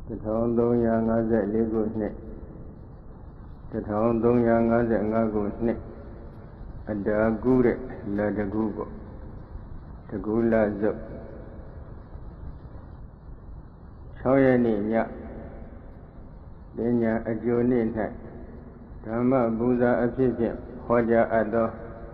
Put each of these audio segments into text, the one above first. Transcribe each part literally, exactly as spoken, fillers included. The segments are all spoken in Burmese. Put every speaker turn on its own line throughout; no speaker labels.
တစ်ထောင်သုံးရာငါးဆယ်လေးခုနှစ်တစ်ထောင်သုံးရာငါးဆယ်ငါးခုနှစ်အတာကူတဲ့လက်တကူပေါ့တကူလစုပ်၆ရက်နေ့ညပညာအကျိုးနေ့၌ဓမ္မပူဇာအဖြစ်ဖြင့်ဟောကြားအပ်သော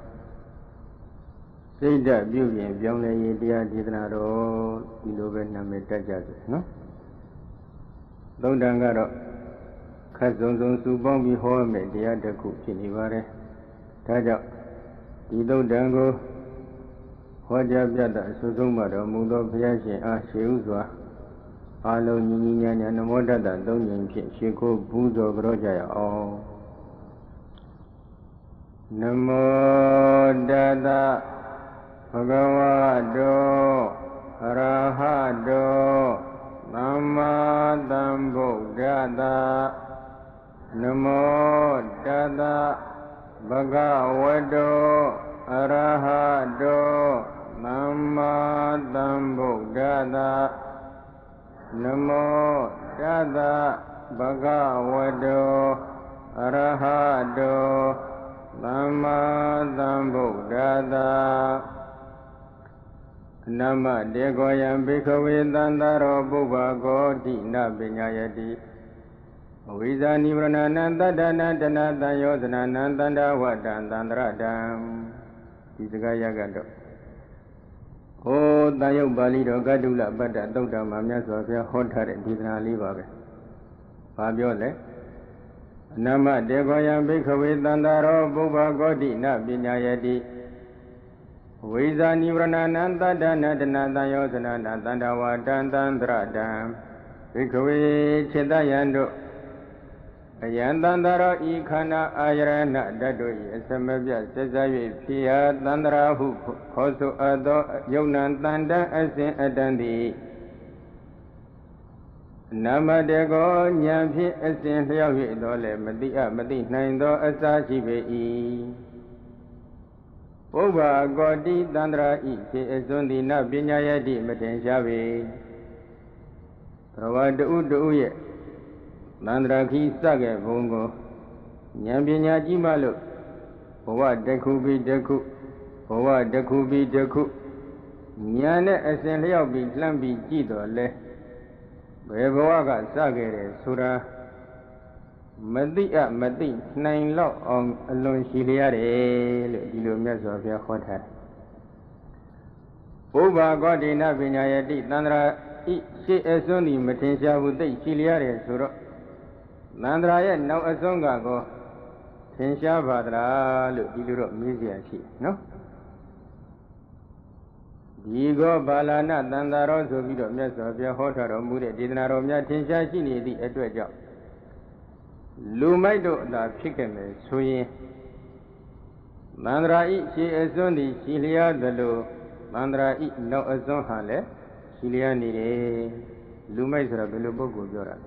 စိတ်ဓာတ်ပြုပြင်ပြောင်းလဲရေးတရားဒေသနာတော်ဒီလိုပဲနာမည်တက်ကြစေနော်သုံးတန်ကတော့ခက်စုံစုံစုပေါင်းပြီးဟောမယ်တရားတစ်ခုဖြစ်နေပါတယ်ဒါကြောင့်ဒီသုံးတန်ကိုဟောကြားပြတာအစိုးဆုံးမှာတော်မူသောဘုရားရှင်အားရှေးဥစွာအာလုံးညီညီညာညာနမောတတ္တသုံးဉ္ဇဉ်ဖြင့်ရှေးခိုးပူဇော်ကြောကြရအောင်နမောတတ္တဘဂဝတောအရဟတောသမ္မာသမ္ဗုဒ္ဓတ္တနမောတတ္တဘဂဝတောအရဟတောသမ္မာသမ္ဗုဒ္ဓတ္တနမောတတ္တဘဂဝတောအရဟတောသမ္မာသမ္ဗုဒ္ဓတ္တနမတေကောယံဘိခဝေသန္တာရောပုဗ္ဗကောတိနပညာယတိအဝိဇ္ဇာနိဝရဏနံတတ္တနတနာတံယောဇနာနံတန္တဝတ္တံသန္တရတံဒီစကားရကတော့ဟိုတန်ရုပ်ပါဠိတော်ကတုလပတ္တသုတ်တံမှာမြတ်စွာဘုရားဟောထားတဲ့ဒေသနာလေးပါပဲ။ဘာပြောလဲ။အနမတေကောယံဘိခဝေသန္တာရောပုဗ္ဗကောတိနပညာယတိဝိဇာနိဝရဏနံတတ္တနတနာတံယောဇနာနံတန္တဝတ္တံသန္တရတံဘိခဝေจิตယံတို့အယံတန္တရောဤခန္ဓာအာယရဏဓာတ်တို့၏အစမပြတ်ဆက်စား၍ဖြစ်ရာတန္တရာဟုခေါ်ဆိုအပ်သောယုံနာတန်တံအစဉ်အတန်သည်နာမတေကောဉာဏ်ဖြင့်အစဉ်လျောက်၍တော်လည်းမတိအမတိနိုင်သောအစာရှိပေ၏ပုဗ္ဗကောတိတန္တရာဤဖြင့်အစွန်းသည်နပညာယတိမတင်ရှားပေဘဝတူတူရဲ့သန္တရာခိစခဲ့ဘုံကိုဉာဏ်ပညာကြီးမှလို့ဘဝတစ်ခုပြီးတစ်ခုဘဝတစ်ခုပြီးတစ်ခုဉာဏ်နဲ့အစဉ်လျောက်ပြီးလှမ်းပြီးကြည့်တော့လဲဘယ်ဘဝကစခဲ့တယ်ဆိုတာမသိအမသိနိုင်တော့အောင်အလွန်ရှိလျရတယ်လို့ဒီလိုမြတ်စွာဘုရားဟောထားတယ်ပုဗ္ဗကောတိနပညာယတိသန္တရာဤရှေ့အစွန်းဒီမထင်ရှားဘူးသိရှိလျရတယ်ဆိုတော့သန္တရာရဲ့နောက်အစွန်းကကိုထင်ရှားပါသလားလို့ဒီလိုတော့မေးစရာရှိနော်ဒီကောဘာလာနသန္တာရောဆိုပြီးတော့မြတ်စွာဘုရားဟောထားတော်မူတဲ့ဒေသနာတော်များထင်ရှားရှိနေသည့်အတွက်ကြောင့်လူမိုက်တို့အသာဖြစ်ခဲ့မယ်ဆိုရင်သန္တရာဤရှေ့အစွန်းသည်ရှိလျသလိုသန္တရာဤနောက်အစွန်းဟာလည်းရှိလျနေတယ်လူမိုက်ဆိုတာဘယ်လိုပုဂ္ဂိုလ်ပြောတာ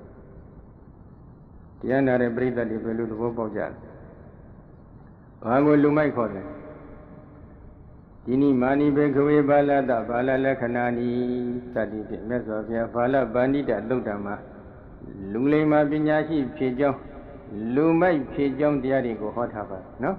တရားနာတဲ့ပရိသတ်တွေဘယ်လိုသဘောပေါက်ကြလဲဘာကိုလူမိုက်ခေါ်လဲဒီနိမာနိဘေခဝေဘာလတဘာလလက္ခဏာနိစသည်ဖြင့်မြတ်စွာဘုရားဘာလပဏိတသုတ်တံမှာလူလိမ္မာပညာရှိဖြစ်ကြောင်းလူမိုက်ဖြစ်ကြောင်းတရားတွေကိုဟောထားပါနော်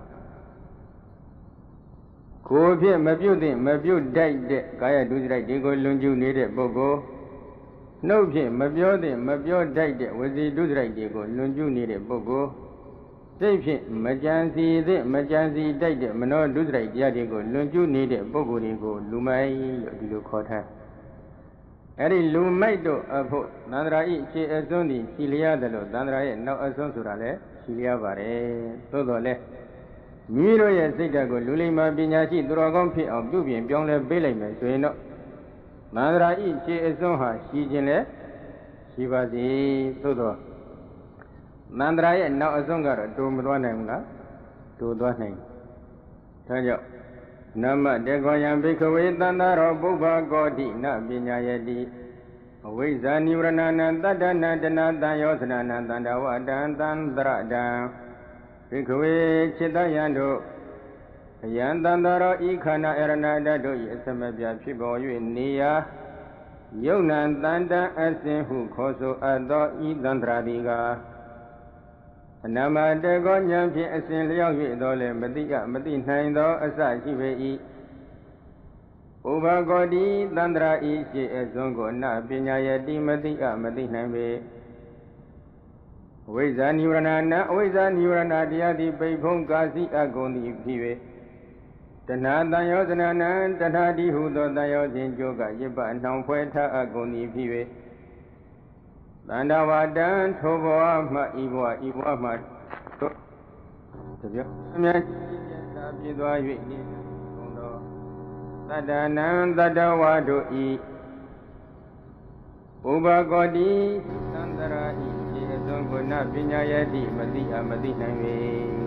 ကိုယ်ဖြင့်မပြုတ်သင့်မပြုတ်တိုက်တဲ့ကာယဒုစရိုက်တွေကိုလွန်ကျူးနေတဲ့ပုဂ္ဂိုလ်နှုတ်ဖြင့်မပြောသင့်မပြောတိုက်တဲ့ဝစီဒုစရိုက်တွေကိုလွန်ကျူးနေတဲ့ပုဂ္ဂိုလ်စိတ်ဖြင့်မကြံစီသင့်မကြံစီတိုက်တဲ့မနောဒုစရိုက်တရားတွေကိုလွန်ကျူးနေတဲ့ပုဂ္ဂိုလ်တွေကိုလူမိုက်လို့ဒီလိုခေါ်ထားအဲ့ဒီလူမိုက်တို့အဖို့သန္တရာဤခြေအစွန်းသည်ရှိလျတယ်လို့သန္တရာရဲ့နောက်အစွန်းဆိုတာလည်းရှိလျပါတယ်သို့တော်လည်းမိမိတို့ရဲ့စိတ်ဓာတ်ကိုလူလိမ္မာပညာရှိသူတော်ကောင်းဖြစ်အောင်ပြုပြင်ပြောင်းလဲပေးလိုက်မယ်ဆိုရင်တော့သန္တရာဤခြေအစွန်းဟာရှိခြင်းလည်းရှိပါစေသို့တော်သန္တရာရဲ့နောက်အစွန်းကတော့တိုးမသွားနိုင်ဘူးလားတိုးသွားနိုင်ဒါကြောင့်နမတေကောယံဘိခဝေသန္တာရောပုဗ္ဗကောတိနပညာယတိအဝိဇ္ဇာနိဝရဏနံတတ္တနတနာတံယောသနာနံတန္တဝတံသန္တရတံဘိခဝေจิตယံတို့အယံတန္တရောဤခန္ဓာအရဏဓာတ်တို့၏အစမပြဖြစ်ပေါ်၍နေရာယုံနံတန်တအစင်ဟုခေါ်ဆိုအပ်သောဤသန္တရာတိကအနမတေကောဉာဏ်ဖြင့်အစဉ်လျောက်၍တော်လည်းမတိကမတိနိုင်သောအစရှိပေ၏ဥပကောတိသန္တရာဤရှိအစွန်းကိုနပညာယတိမတိကမတိနိုင်ပေအဝိဇ္ဇာနိဝရဏနာအဝိဇ္ဇာနိဝရဏတရားသည်ပိဖုံးကာစီအကုန်သည်ဖြစ်၍တဏှာတန်ယောဇနနံတဏှာတိဟုသောတန်ယောခြင်းကျိုးကယစ်ပနှောင်ဖွဲထအကုန်သည်ဖြစ်၍တန္တဝတံထိုဘဝမှဤဘဝဤဘဝမှတို့တပြအမြဲသာပြည့်သွား၍နေကုန်သောတတ္တနံတတ္တဝါတို့ဤဥပကောတိသန္တရာဤခြေအစွန်းကိုနပညာယတိမတိအမတိနိုင်ပေ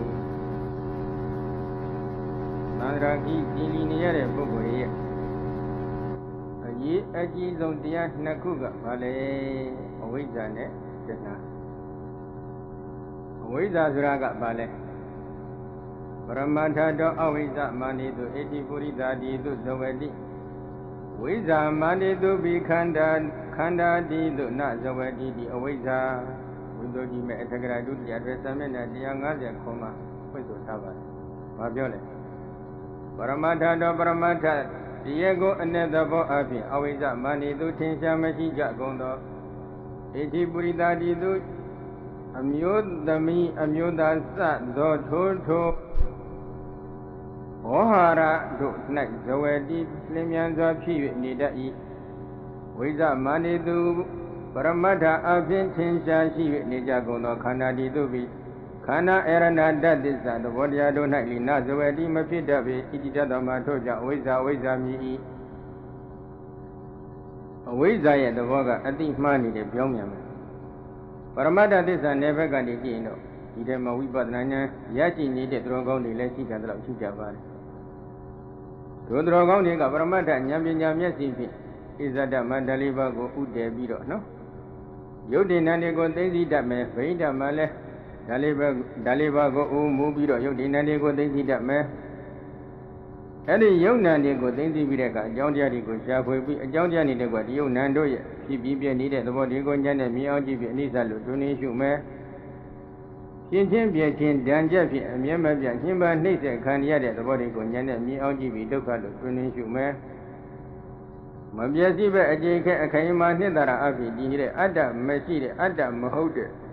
သန္တရာဤကြည်လီနေရတဲ့ပုဂ္ဂိုလ်ရဲ့အရေးအကြီးဆုံးတရားနှစ်ခုကဘာလဲအဝိဇ္ဇာနဲ့တဏှာအဝိဇ္ဇာဆိုတာကဘာလဲပရမတ္ထတောအဝိဇ္ဇမာနိတုအဋ္ဌိပုရိသတိတုဇဝတိဝိဇ္ဇာမာနိတုဘိခန္ဓာခန္ဓာတိတုနဇဝတိတိအဝိဇ္ဇာဝိသုဒ္ဓိမေအထကရာဒုတိယအတွက်စာမျက်နှာone fiftyခုမှာဖွင့်ဆိုထားပါတယ်။ဘာပြောလဲပရမတ္ထတောပရမတ္ထတရားကိုအ내သဘောအပြင်အဝိဇ္ဇမာနိတုထင်ရှားမရှိကြကုန်သောဣတိပုရိသတိတုအမျိုးသမီးအမျိုးသားစသောထိုထိုဝဟာရတို့၌ဇဝတိလင်းမြန်စွာဖြစ်၍နေတတ်၏ဝိဇ္ဇမာနိတုပရမတ္ထအပြင်ထင်ရှားရှိ၍နေကြကုန်သောခန္ဓာတိတုပိခန္ဓာအရဏတတ္တစ္ဆသဘောတရားတို့၌လိနဇဝတိမဖြစ်တတ်ပေဣတိတတ္တမထို့ကြောင့်ဝိဇ္ဇာဝိဇ္ဇာမြည်၏အဝိဇ္ဇာရဲ့သဘောကအတိမှားနေတဲ့ပြောင်းပြန်မယ်ပရမတ္ထသစ္စာနယ်ဘက်ကနေကြည့်ရင်တော့ဒီထဲမှာဝိပဿနာဉာဏ်ရရှိနေတဲ့သူတော်ကောင်းတွေလည်းရှိကြတယ်လို့ရှိကြပါတယ်သူတော်ကောင်းတွေကပရမတ္ထဉာဏ်ပညာမျက်စိဖြင့်ဣဇဒမန္တလေးပါးကိုဥတည်ပြီးတော့နော်ယုတ်တိဏ္ဍတွေကိုသိသိတတ်မယ်ဗိဓမလည်းဒါလေးပဲဒါလေးပါးကိုဥမူပြီးတော့ယုတ်တိဏ္ဍတွေကိုသိသိတတ်မယ်အဲ့ဒီယုတ်နံတွေကိုသိသိပြီးတဲ့အခါအကြောင်းတရားတွေကိုရှားဖွေပြီးအကြောင်းတရားတွေကဒီယုတ်နံတို့ရဲ့ဖြစ်ပြီးပြည့်နေတဲ့သဘောတွေကိုဉာဏ်နဲ့မြင်အောင်ကြည့်ပြီးအနိစ္စလို့တွင်နေရှုမယ်ရှင်းချင်းပြည့်ချင်းတန်ကြက်ဖြင့်အမြဲမပြတ်ရှင်းပါနှိမ့်ဆက်ခံရတဲ့သဘောတွေကိုဉာဏ်နဲ့မြင်အောင်ကြည့်ပြီးဒုက္ခလို့တွင်နေရှုမယ်မပြည့်စုံပဲအကျိခဲအခိုင်အမာနှစ်သာရအဖြစ်ဒီနေတဲ့အတ္တမရှိတဲ့အတ္တမဟုတ်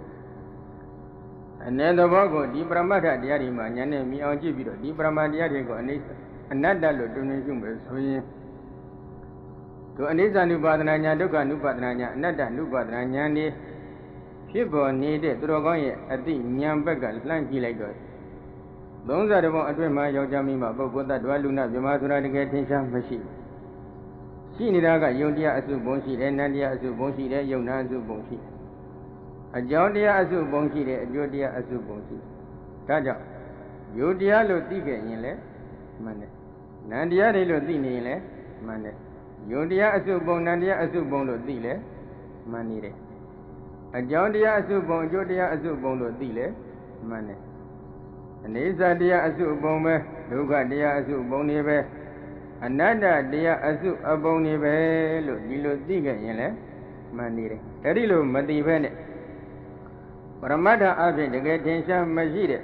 တဲ့အ내သဘောကိုဒီပရမတ္ထတရားတွေမှာဉာဏ်နဲ့မြင်အောင်ကြည့်ပြီးတော့ဒီပရမတ္ထတရားတွေကိုအနိစ္စအနတ္တလို့တွင်နေရှုမယ်ဆိုရင်သူအနိစ္စ ानु ပါဒနာဉာဏ်ဒုက္ခ ानु ပါဒနာဉာဏ်အနတ္တ ानु ပါဒနာဉာဏ်တွေဖြစ်ပေါ်နေတဲ့သူတော်ကောင်းရဲ့အတိဉာဏ်ဘက်ကလှမ်းကြည့်လိုက်တော့သုံးဆယ်ဘုံအတွင်းမှာယောက်ျားမိန်းမပုဂ္ဂိုလ်တ attva လူနာမြမဆိုတာတကယ်ထင်ရှားမရှိရှိနေတာကယုံတရားအစုဘုံရှိတယ်နန္တရားအစုဘုံရှိတယ်ယုံနာအစုဘုံရှိတယ်အကြောင်းတရားအစုဘုံရှိတယ်အကျိုးတရားအစုဘုံရှိတယ်ဒါကြောင့်ယုံတရားလို့သိခဲ့ရင်လည်းမှန်တယ်နန္တရားတွေလို့သိနေရင်လည်းမှန်တယ်ယုံတရားအစုဘုံနန္တရားအစုဘုံလို့သိလဲမှန်နေတယ်အကြောင်းတရားအစုဘုံအကျိုးတရားအစုဘုံလို့သိလဲမှန်တယ်အနေစာတရားအစုဘုံပဲဒုက္ခတရားအစုဘုံနေပဲအနတ္တတရားအစုအဘုံနေပဲလို့ဒီလိုသိခဲ့ရင်လည်းမှန်နေတယ်အဲ့ဒီလိုမသိဘဲနဲ့ပရမတ္ထအဖြစ်တကယ်ထင်ရှားမရှိတဲ့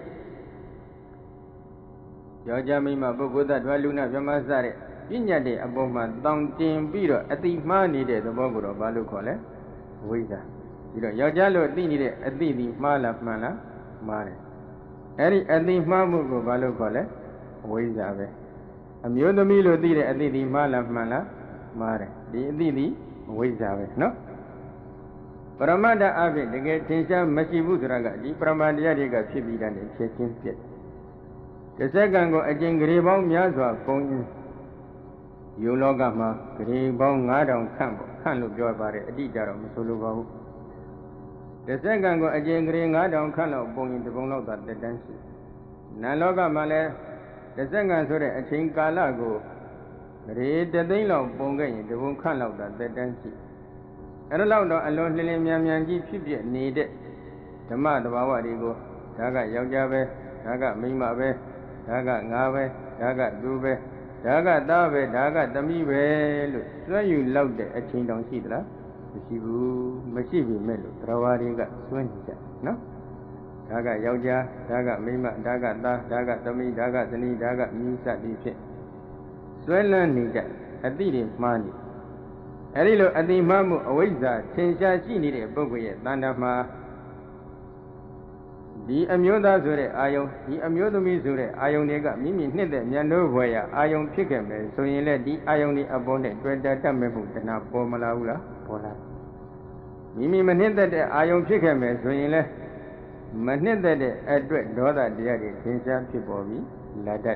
ယောက်ျားမိန်းမပုဂ္ဂိုလ်တ attva လူနာမြမစတဲ့ပညာတဲ့အပေါ်မှာတောင်းတင်ပြီးတော့အတိမှားနေတဲ့သဘောကိုတော့ဘာလို့ခေါ်လဲဝိဇ္ဇာပြီးတော့ယောက်ျားလို့သိနေတဲ့အတိဒီမှားလားမှန်လားမှားတယ်အဲ့ဒီအတိမှားမှုကိုဘာလို့ခေါ်လဲဝိဇ္ဇာပဲအမျိုးသမီးလို့သိတဲ့အတိဒီမှားလားမှန်လားမှားတယ်ဒီအတိဒီဝိဇ္ဇာပဲနော်ပရမတ္ထအဖြစ်တကယ်ထင်ရှားမရှိဘူးဆိုတာကဒီပရမတရားတွေကဖြစ်ပြီးတဲ့ဖြစ်ချင်းပြည့်တစ်စက္ကန့်ကိုအကျဉ်းဂရေပေါင်းများစွာပုံယုံလောကမှာဂရေပေါင်းငါးထောင်ခန့်ပေါ့ခန့်လို့ပြောပါတယ်အတိအကျတော့မဆိုလိုပါဘူးတစ်စက္ကန့်ကိုအကျဉ်းဂရေငါးထောင်ခန့်လောက်ပုံရင်ဒီပုံလောက်သာတက်တန်းရှိနတ်လောကမှာလည်းတစ်စက္ကန့်ဆိုတဲ့အချိန်ကာလကိုဂရေတသိန်းလောက်ပုံခဲ့ရင်ဒီပုံခန့်လောက်သာတက်တန်းရှိအဲ့ဒါလောက်တော့အလွန်လှလင်းမြန်မြန်ကြီးဖြစ်ပြနေတဲ့ဓမ္မတဘာဝတွေကိုဒါကယောက်ျားပဲဒါကမိန်းမပဲဒါကငါပဲဒါကသူပဲဒါကသားပဲဒါကသမီးပဲလို့စွန့်ယူလောက်တဲ့အချိန်တောင်ရှိသလားမရှိဘူးမရှိပြီမဲ့လို့တရားဝါတွေကစွန့်နေကြနော်ဒါကယောက်ျားဒါကမိန်းမဒါကသားဒါကသမီးဒါကဇနီးဒါကမိစသည်ဖြင့်စွဲလန်းနေကြအတိတွေမှားနေအဲ့ဒီလိုအတိမှားမှုအဝိဇ္ဇာထင်ရှားရှိနေတဲ့ပုဂ္ဂိုလ်ရဲ့တဏ္ဍာမှာဒီအမျိုးသားဆိုတဲ့အာယုံဒီအမျိုးသမီးဆိုတဲ့အာယုံတွေကမိမိနှစ်တဲ့ဉာဏ်တို့ဘွယ်ရအာယုံဖြစ်ခဲ့မယ်ဆိုရင်လည်းဒီအာယုံတွေအပေါ်နဲ့တွေ့တာတတ်မဲ့မှုတဏှာပေါ်မလာဘူးလားပေါ်လာမိမိမနှစ်သက်တဲ့အာယုံဖြစ်ခဲ့မယ်ဆိုရင်လည်းမနှစ်သက်တဲ့အတွက်ဒေါသတရားတွေသင်္ချာဖြစ်ပေါ်ပြီးလာတတ်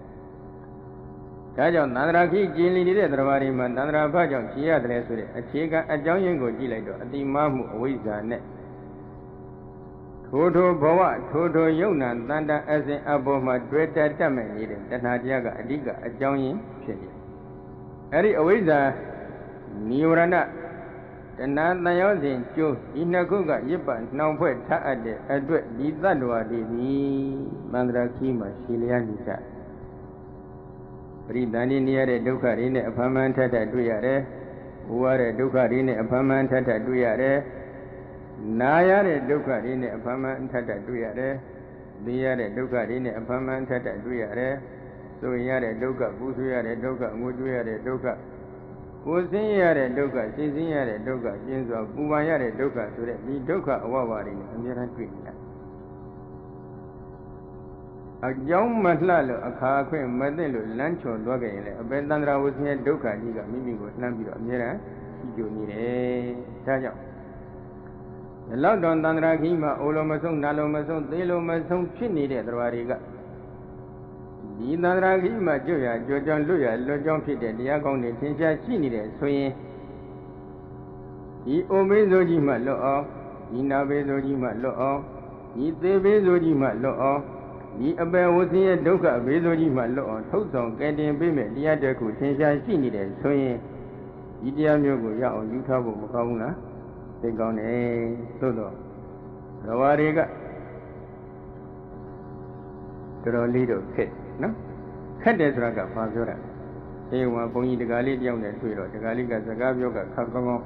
ဒါကြောင့်သန္တရာခိကျင်လီနေတဲ့တရားတွေမှာသန္တရာဘကြောင့်ရှိရတယ်ဆိုတဲ့အခြေခံအကြောင်းရင်းကိုကြည့်လိုက်တော့အတိမားမှုအဝိဇ္ဇာနဲ့ထိုထိုဘဝထိုထိုယုံနာတန်တအစဉ်အပေါ်မှာတွေ့တတ်တတ်မဲ့နေတဲ့တဏှာတရားကအဓိကအကြောင်းရင်းဖြစ်နေအဲ့ဒီအဝိဇ္ဇာနိဝရဏတဏှာတန်ရောစဉ်ကျိုးဒီနှစ်ခုကရစ်ပနှောင်ဖွဲ့ထအပ်တဲ့အတွက်ဒီတတ္တဝါတွေဒီမန္တရာခီးမှာရှိလျက်နေကြပရိသန္တိနေရတဲ့ဒုက္ခတွေနဲ့အဖမ်းမှန်ထက်ထက်တွေ့ရတယ်။ဘဝတဲ့ဒုက္ခတွေနဲ့အဖမ်းမှန်ထက်ထက်တွေ့ရတယ်။နာရတဲ့ဒုက္ခတွေနဲ့အဖမ်းမှန်ထက်ထက်တွေ့ရတယ်။သိရတဲ့ဒုက္ခတွေနဲ့အဖမ်းမှန်ထက်ထက်တွေ့ရတယ်။ဆိုရတဲ့ဒုက္ခပူဆွေးရတဲ့ဒုက္ခငိုကြွေးရတဲ့ဒုက္ခကိုယ်ဆင်းရတဲ့ဒုက္ခရှင်းဆင်းရတဲ့ဒုက္ခပြင်းစွာပူပန်ရတဲ့ဒုက္ခဆိုတဲ့ဒီဒုက္ခအဝဝတွေနဲ့အများအားတွေ့နေရတယ်အကြောင်းမလှလို့အခါခွင့်မသိလို့လမ်းချော်သွားကြရင်လည်းအပေတန္တရာဝဆင်းရဲ့ဒုက္ခကြီးကမိမိကိုလှမ်းပြီးတော့အများအားရှိကြနေတယ်ဒါကြောင့်ဒီလောက်တော့တန္တရာကြီးမှာအိုလိုမဆုံးနာလိုမဆုံးသေလိုမဆုံးဖြစ်နေတဲ့တရားတွေကဒီတန္တရာကြီးမှာကြွရကြွကြောင်းလွတ်ရလွတ်ကြောင်းဖြစ်တဲ့တရားကောင်းတွေသင်ရှားရှိနေတယ်ဆိုရင်ဒီအိုမေးစိုးကြီးမှလွတ်အောင်ဒီနာဘေးစိုးကြီးမှလွတ်အောင်ဒီသေဘေးစိုးကြီးမှလွတ်အောင်ဒီအပေဝဆင်းရဲ့ဒုက္ခဘေးဆိုးကြီးမှလွတ်အောင်ထုတ်ဆောင်ကယ်တင်ပေးမယ်တရားတစ်ခုသင်ရှားရှိနေတယ်ဆိုရင်ဒီတရားမျိုးကိုရအောင်ယူထားဖို့မကောင်းဘူးလားသိကောင်းတယ်သို့တော့ရဝါတွေကတော်တော်လေးတော့ခက်နော်ခက်တယ်ဆိုတာကဘာပြောတာအေဝံဘုန်းကြီးတကားလေးတယောက်နဲ့တွေ့တော့တကားလေးကစကားပြောကခက်ကောင်းကောင်း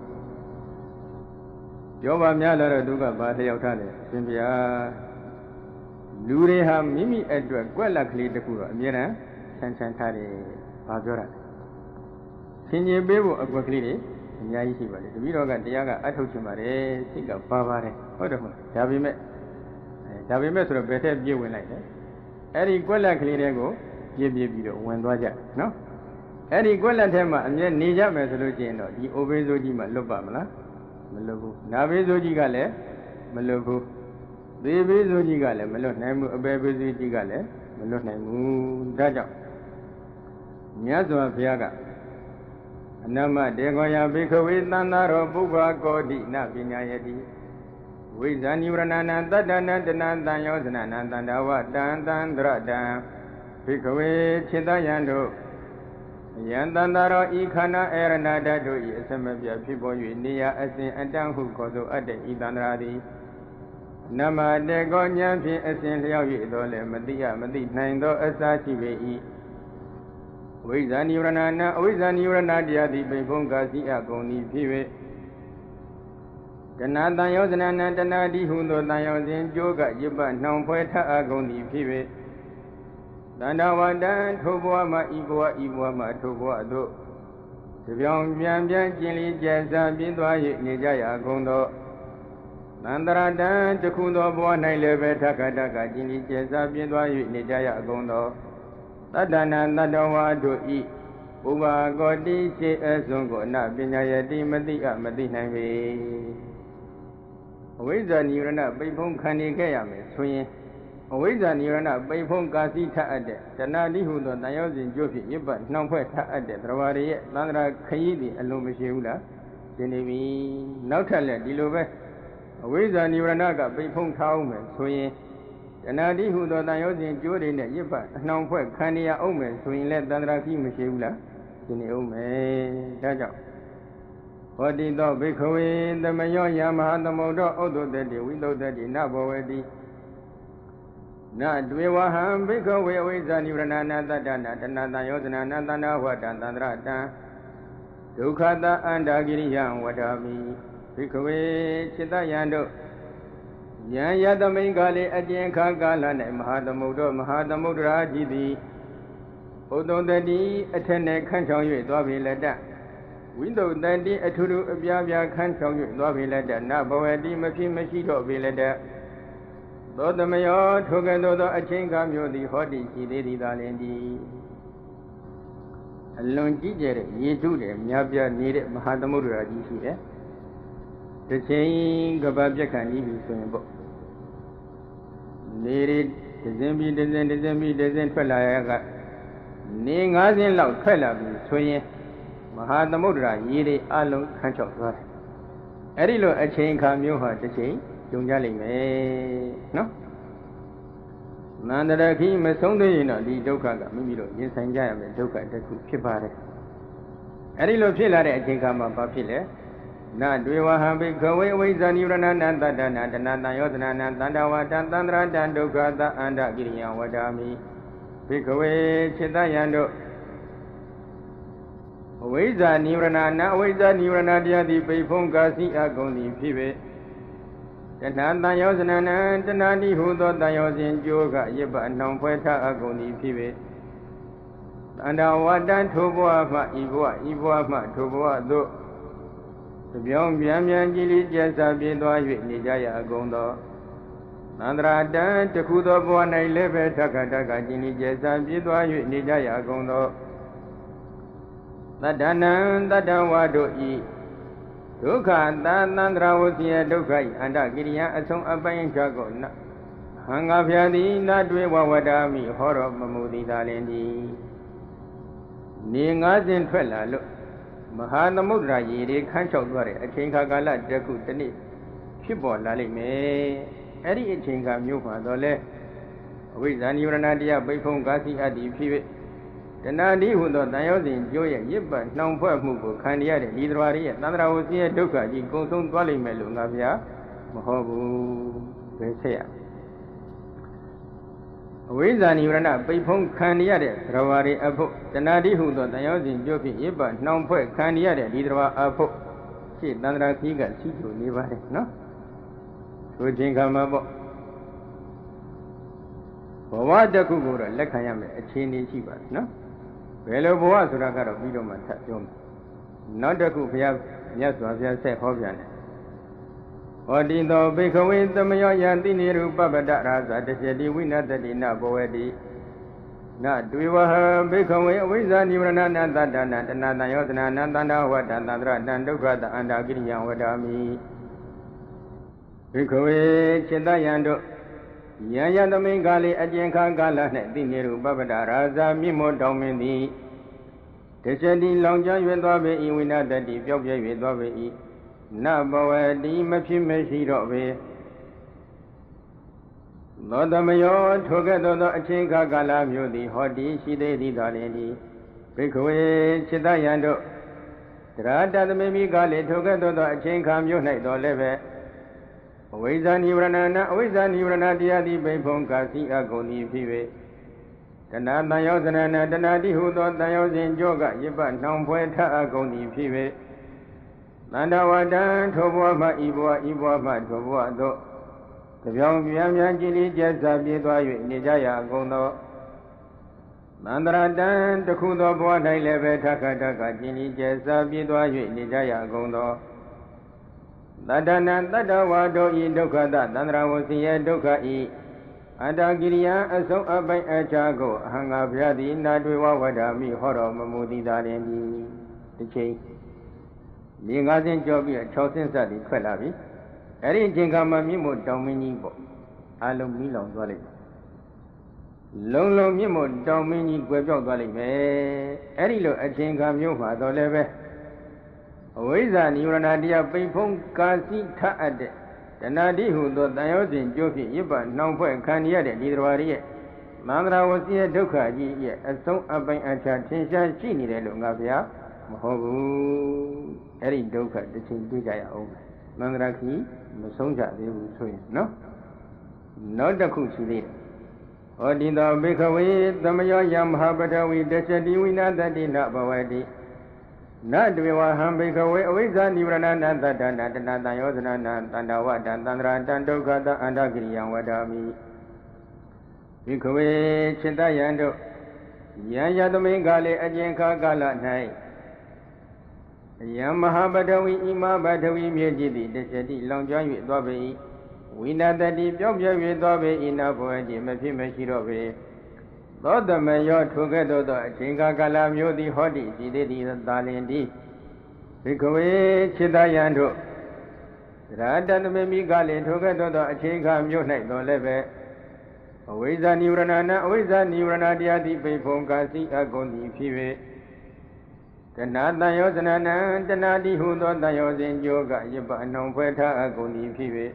ပြောပါများလာတော့သူကဘာတယောက်ထားတယ်ရှင်ဗျာလူတွေဟာမိမိအတွက်ကွက်လက်ကလေးတစ်ခုတော့အမြဲတမ်းဆန်းဆန်းထားတယ်။ဘာပြောတာလဲ။သင်ကျင်ပေးဖို့အကွက်ကလေးတွေအများကြီးရှိပါလေ။တပည့်တော်ကတရားကအထုတ်ချင်ပါတယ်။စိတ်ကပါပါတယ်။ဟုတ်တယ်မဟုတ်လား။ဒါပေမဲ့အဲဒါပေမဲ့ဆိုတော့ဘယ်ထက်ပြေးဝင်လိုက်လဲ။အဲ့ဒီကွက်လက်ကလေးတွေကိုပြေးပြေးပြီးတော့ဝင်သွားကြနော်။အဲ့ဒီကွက်လက်ထဲမှာအမြဲနေကြမယ်ဆိုလို့ရှိရင်တော့ဒီအိုဘေးဆိုးကြီးမှလွတ်ပါမလား။မလွတ်ဘူး။နာဘေးဆိုးကြီးကလည်းမလွတ်ဘူး။သေဘေးဆိုကြီးကလည်းမလွတ်နိုင်ဘူးအပေဘေးဆိုကြီးကလည်းမလွတ်နိုင်ဘူးဒါကြောင့်မြတ်စွာဘုရားကအနမတေခောယဘိခဝေသန္တာရောပုဗ္ဗကောတိနပညာယတိဝိဇာနိဝရဏနာတတ္တနာတဏတံယောဇနနာတန္တဝတံတံဒရတံဘိခဝေခြေတယံတို့ယံတန္တာရောဤခန္ဓာအေရဏဓာတ်တို့ဤအစမပြဖြစ်ပေါ်၍နေရအစဉ်အတန်းဟုခေါ်ဆိုအပ်တဲ့ဤတန္တရာသည်နမတေကောဉာဏ်ဖြင့်အစဉ်လျောက်၍တော်လည်းမသိရမသိနိုင်သောအစာရှိပေ၏ဝိဇ္ဇာနိဝရဏနာအဝိဇ္ဇာနိဝရဏတရားသည်ပိဖုံးကာစီအကုန်သည်ဖြစ်၍တဏှာတန်ယောဇနနာတဏှာတိဟုသောတန်ယောစဉ်ကြိုးကရစ်ပနှောင်ဖွဲထအကုန်သည်ဖြစ်၍တန္တဝတံထိုဘဝမှာဤဘဝဤဘဝမှာထိုဘဝသို့တပြောင်ပြန်ပြန်ကျင်လီကျက်စားပြင်းသွား၍နေကြရကုန်သောသန္တရတံတခုသောဘဝ၌လည်းပဲထခတကကျင်လီကျက်စားပြင်းသွား၍နေကြရကုန်သောတတ္တနာတတ္တဝါတို့ဤဥပါကောတိရှိအစွန်ကိုအနပညာယတိမတိအမတိနိုင်ပေအဝိဇ္ဇာနိဝရဏပိတ်ဖုံးခံနေခဲ့ရမယ်ဆိုရင်အဝိဇ္ဇာနိဝရဏပိတ်ဖုံးကာစီထအပ်တဲ့တဏှာတိဟုသောတန်ရောစဉ်ကျိုးဖြင့်ရစ်ပတ်နှောင်ဖွဲ့ထအပ်တဲ့သရဝရရဲ့သန္တရာခရီးသည်အလုံးမရှိဘူးလားရှင်းနေပြီနောက်ထပ်လည်းဒီလိုပဲအဝိဇ္ဇာနိဝရဏကပိတ်ဖုံးထားအောင်မယ်ဆိုရင်တဏှာတိဟုသောတန်ရောစဉ်ကျိုးတွေနဲ့ရစ်ပတ်နှောင်ဖွဲ့ခံရအောင်မယ်ဆိုရင်လည်းသန္တရာခရီးမရှိဘူးလားရှင်းနေအောင်မယ်ဒါကြောင့်ဟောတိသောဘိခဝေသမယောယမဟာသမုဒ္ဒောဥဒ္ဒတတိဝိသုဒ္ဓတိနဘောဝတိ Na Dwevaham Biko Wizanurana Nadana Danana Yosana Nadana Wadandrata Dukata and Agiriyan Wadami Bikowe Chitayando Yayadamingali Ajenka Galan Mahadamudo Mahadamudra Jidi Odo Dadi attended Kanchong Dwavilada Window Dadi Aturu Abia Kanchong Dwavilada Naboadi Mafi Machito Vilada Though the mayor took another a chain cam you the hotty, she did it all in the alone teacher, ye do them, Yabia needed Mahadamura, you see there. The chain Gababja can leave you swim book. Needed the Zembi doesn't, the Zembi doesn't fell like Ning as in loud fella, swing Mahadamura, ye alone can't talk. Erilo a chain cam you heard the chain. Jungali me no Nandaki Mesondina, the Doka, Mimiro, in San Jam, Doka, the Chipare. Erilo Pilare, Jinkama Papile. Not we were having go away with the Nurana and the Dana, the Nana Yodana, and Tandawa, Tandra, Dandoka, and Agirian Wadami. Pick away Chitayando. With the Nurana, with the Nurana, the Payponga, see a golden pibe. The Nanda Yosana and the Nadi who thought the Yosin Joga, Yeba, non poeta agoni pibe. And our Dan Toboa, Ivoa, Ivoa, Toboa, though the young Biamian Gili, Jessa, Bidwa, Nijaya Gondo. Nandra Dan, Takudo, Buana, Leve, Takataka, Gini, Jessa, Bidwa, Nijaya Gondo. The Danan, the Danwado E. Duka Nandra was here, Dukai, and Agiria, a song of Bayan Jago. Hung up Yadi, not Dwewa Wadami, horror Mamudi Dalendi. Ning as in Fella, look. Mahana Mudra, ye can't talk about it. A Chinkagala, Jakutani. Shibo Lali me. Eddie Chinka Mufa, Dole. With an Uranadia, Bipon Gasi at the Pivot. The Nadi who thought I was in Joya, Yibba, non Mubu, Candia, Lidrari, Nandra was here, Duka, the Gosum Valley Melunavia, Mohobu, Vesea. With an Urana, Bipon Candia, Ravari Apo, the Nadi who thought I was in Jopi, Yibba, non poet Candia, Lidra Apo, see Nandra Kiga, see you, Niva, no? So Jinkamabo. For what the Kugura, Lekayam, a chain chiba, no? Velo Boa Suragara Vidoma Tatum. Not a Kupia, yes, was just a Hobian. Or did the Baker with the Mayan Diniru Babadaras at the Jedi winner that in a Boedi? Not do we were her Baker with the Nurana and the Dana and Nayotana and Dana, what another and the brother and Agirian Wadami. Baker Chedayando. Yaya the Mingali Ajenka Gala, Diniru Babadaraza, Mimo Domini. The Shedi Longa with Wabe, Iwina, the Dipia with Wabe, Nabawa, the Machimeshi Robe. Lord the Mayor took a Achenka Gala, the Hodi, she did the Daleni. Pickaway, Chidayando. Trata the Mimi Gali took a Achenka Munite or Leve. Wizan Urana, Wizan Urana, the Bapon Kasi Agoni Pive. The Nana Yosana, the Nadi who thought the Yosin Joga, Yiba, non poeta Agoni Pive. Nandawadan, Toboa, Iboa, Iboa, Toboa, do. The young Yamjili, Jessa, Bidwa, Nijaya Gondo. Nandradan, the Kudo Boa, Leve, Takataka, Gini, Jessa, Bidwa, Nijaya Gondo. Dadana, Dadawa, do e Doka, Dandra was here, Doka e. Adagiria, a song of by a Chago, hung up Yadi, Nadwa, Wadami, horror, Mamudi, Dalendi, the chain. Being as in Joby, a chosen study, Quelavi. Erin Jinkama Mimo, Domini, Alum Milon Valley. Long, long Mimo, Domini, Guejo Valley, Erilo, a Jinkam Yuma, the leve. Wizan Uranadia Paypon Kasi Taade. The Nadi who thought I was in Jopi, Yiba, non poet Kanya, Lidrari. Mandra was here, Doka, ye, a song of by a Chatisha, Chini, Lungavia, Mohobu, Eri Doka, the Chinjaya. Mandraki, Masonja, they will swim, no? Not the Kuchi later. Odinda Bikawi, Damaya Yamha Batawi, Deshadi Winadadina Bawadi. Not we were Hambikawi, Wiza Nirana, Natana, Yosana, Tandawa, Tandra, Tandoka, and Agrian Wadami. Bikawi, Chitayando, Yayadome Gale, Ajenka Gala Nai. Yamaha Batawi, Ima Batawi, Mejidi, Deshadi, Long John with Dobe. We know that if you have Dobe in a boy, Mafi Mashiro, Lord the Mayor together, the Chinga Galamio, the Hodi, she did in Dalindi. Bikawi, Chitayando. Rather than Mimi Gali together, the Chinga Munite, no leve. Always a new Ranana, always a new Ranadia, the Payphone Kasi, a Gondi Pive. The Nada Yosanana, the Nadi who don't die in yoga, Yaba, no Peta, a Gondi Pive.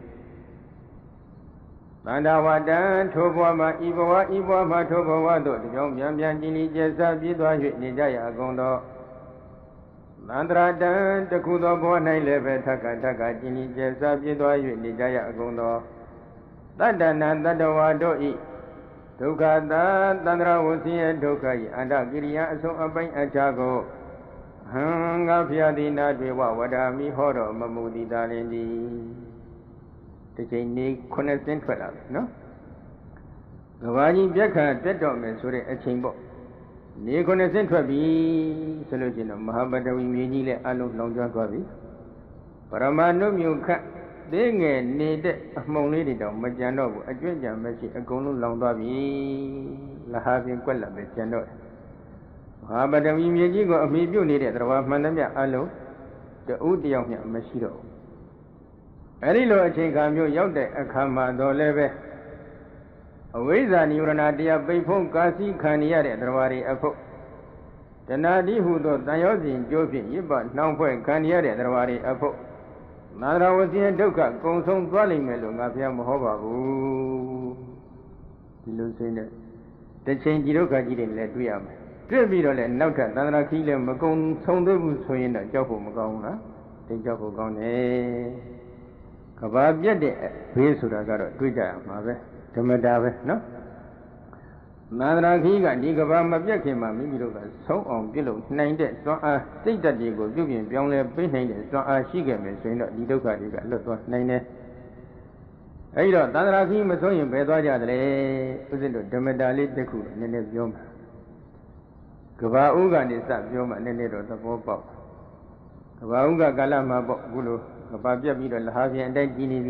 Mandawada, Tobama, Iboa, Iboa, Tobawado, the young Yamjini, Jessa, Bidwa, Nijaya, Gondo. Mandrada, the Kudo Bona, Leve, Taka, Taka, Jini, Jessa, Bidwa, Nijaya, Gondo. Tadana, Dadawado, E. Tokada, Dandra was here, Tokai, and Agiria, so a bank at Chago. Hangafia, the Nadwa, Wadami, Horo, Mamudi, Dalindi. The Chinese Connection Fella, no? The Wadi Biaka, that domain, sorry, a chamber. The Connection Fabi, solution of Mahabata, we may alone longer Gavi. Paramano, you cut, they need a money down, Majano, a Georgia, Messi, a Gonu Longavi, La Havi Quella, Bechano. Mahabata, we may go, maybe you need it, Manamia, alone, the Udium, Mashiro. Any low chinka muရောက်တဲ့အခါမှာတော့လည်းပဲအဝိဇ္ဇာနိဝရဏတရားပိတ်ဖုံးကာစီခံရတဲ့တရားတွေအဖို့တဏှာတိဟုသောတန်ရောစဉ်ကျိုးဖြင့်ရစ်ပနှောင်းဖွဲ့ခံရတဲ့တရားတွေအဖို့နာရဝစီဒုက္ခကုံဆုံးသွားလိမ့်မယ်လို့ငါဘုရားမဟောပါဘူးဒီလိုစိတဲ့တစ်ချိန်ဒီဒုက္ခကြီးတွေလည်းတွေ့ရမယ်တွေ့ပြီးတော့လည်းနောက်ထပ်သန္တရာခီးလည်းမကုံဆုံးသေးဘူးဆိုရင်တော့ကြောက်ဖို့မကောင်းဘူးလားသိကြောက်ဖို့ကောင်းတယ်ကဘာပြတ်တဲ့ဘေးဆိုတာကတော့တွေ့ကြရမှာပဲဓမ္မတာပဲနော်သန္တရာခီးကဒီကဘာမပြတ်ခင်မှာမိမိတို့ကဆုံးအောင်ပြုလုပ်နိုင်တဲ့စွမ်းအားစိတ်ဓာတ်တွေကိုပြုပြင်ပြောင်းလဲပေးနိုင်တဲ့စွမ်းအားရှိခဲ့မယ်ဆိုရင်တော့ဒီဒုက္ခတွေကလွတ်သွားနိုင်တယ်အဲဒီတော့သန္တရာခီးမဆုံးရင်ဘယ်သွားကြသလဲဥစ္စတို့ဓမ္မတာလေးတစ်ခုနည်းနည်းပြောမှာကဘာဥကနေစပြောမှနည်းနည်းတော့သဘောပေါက်ကဘာဥကကာလမှာပေါ့အခုလိုကဘာပြတ်ပြီးတော့လဟာပြန်အတိုင်းကြီးနေပြီ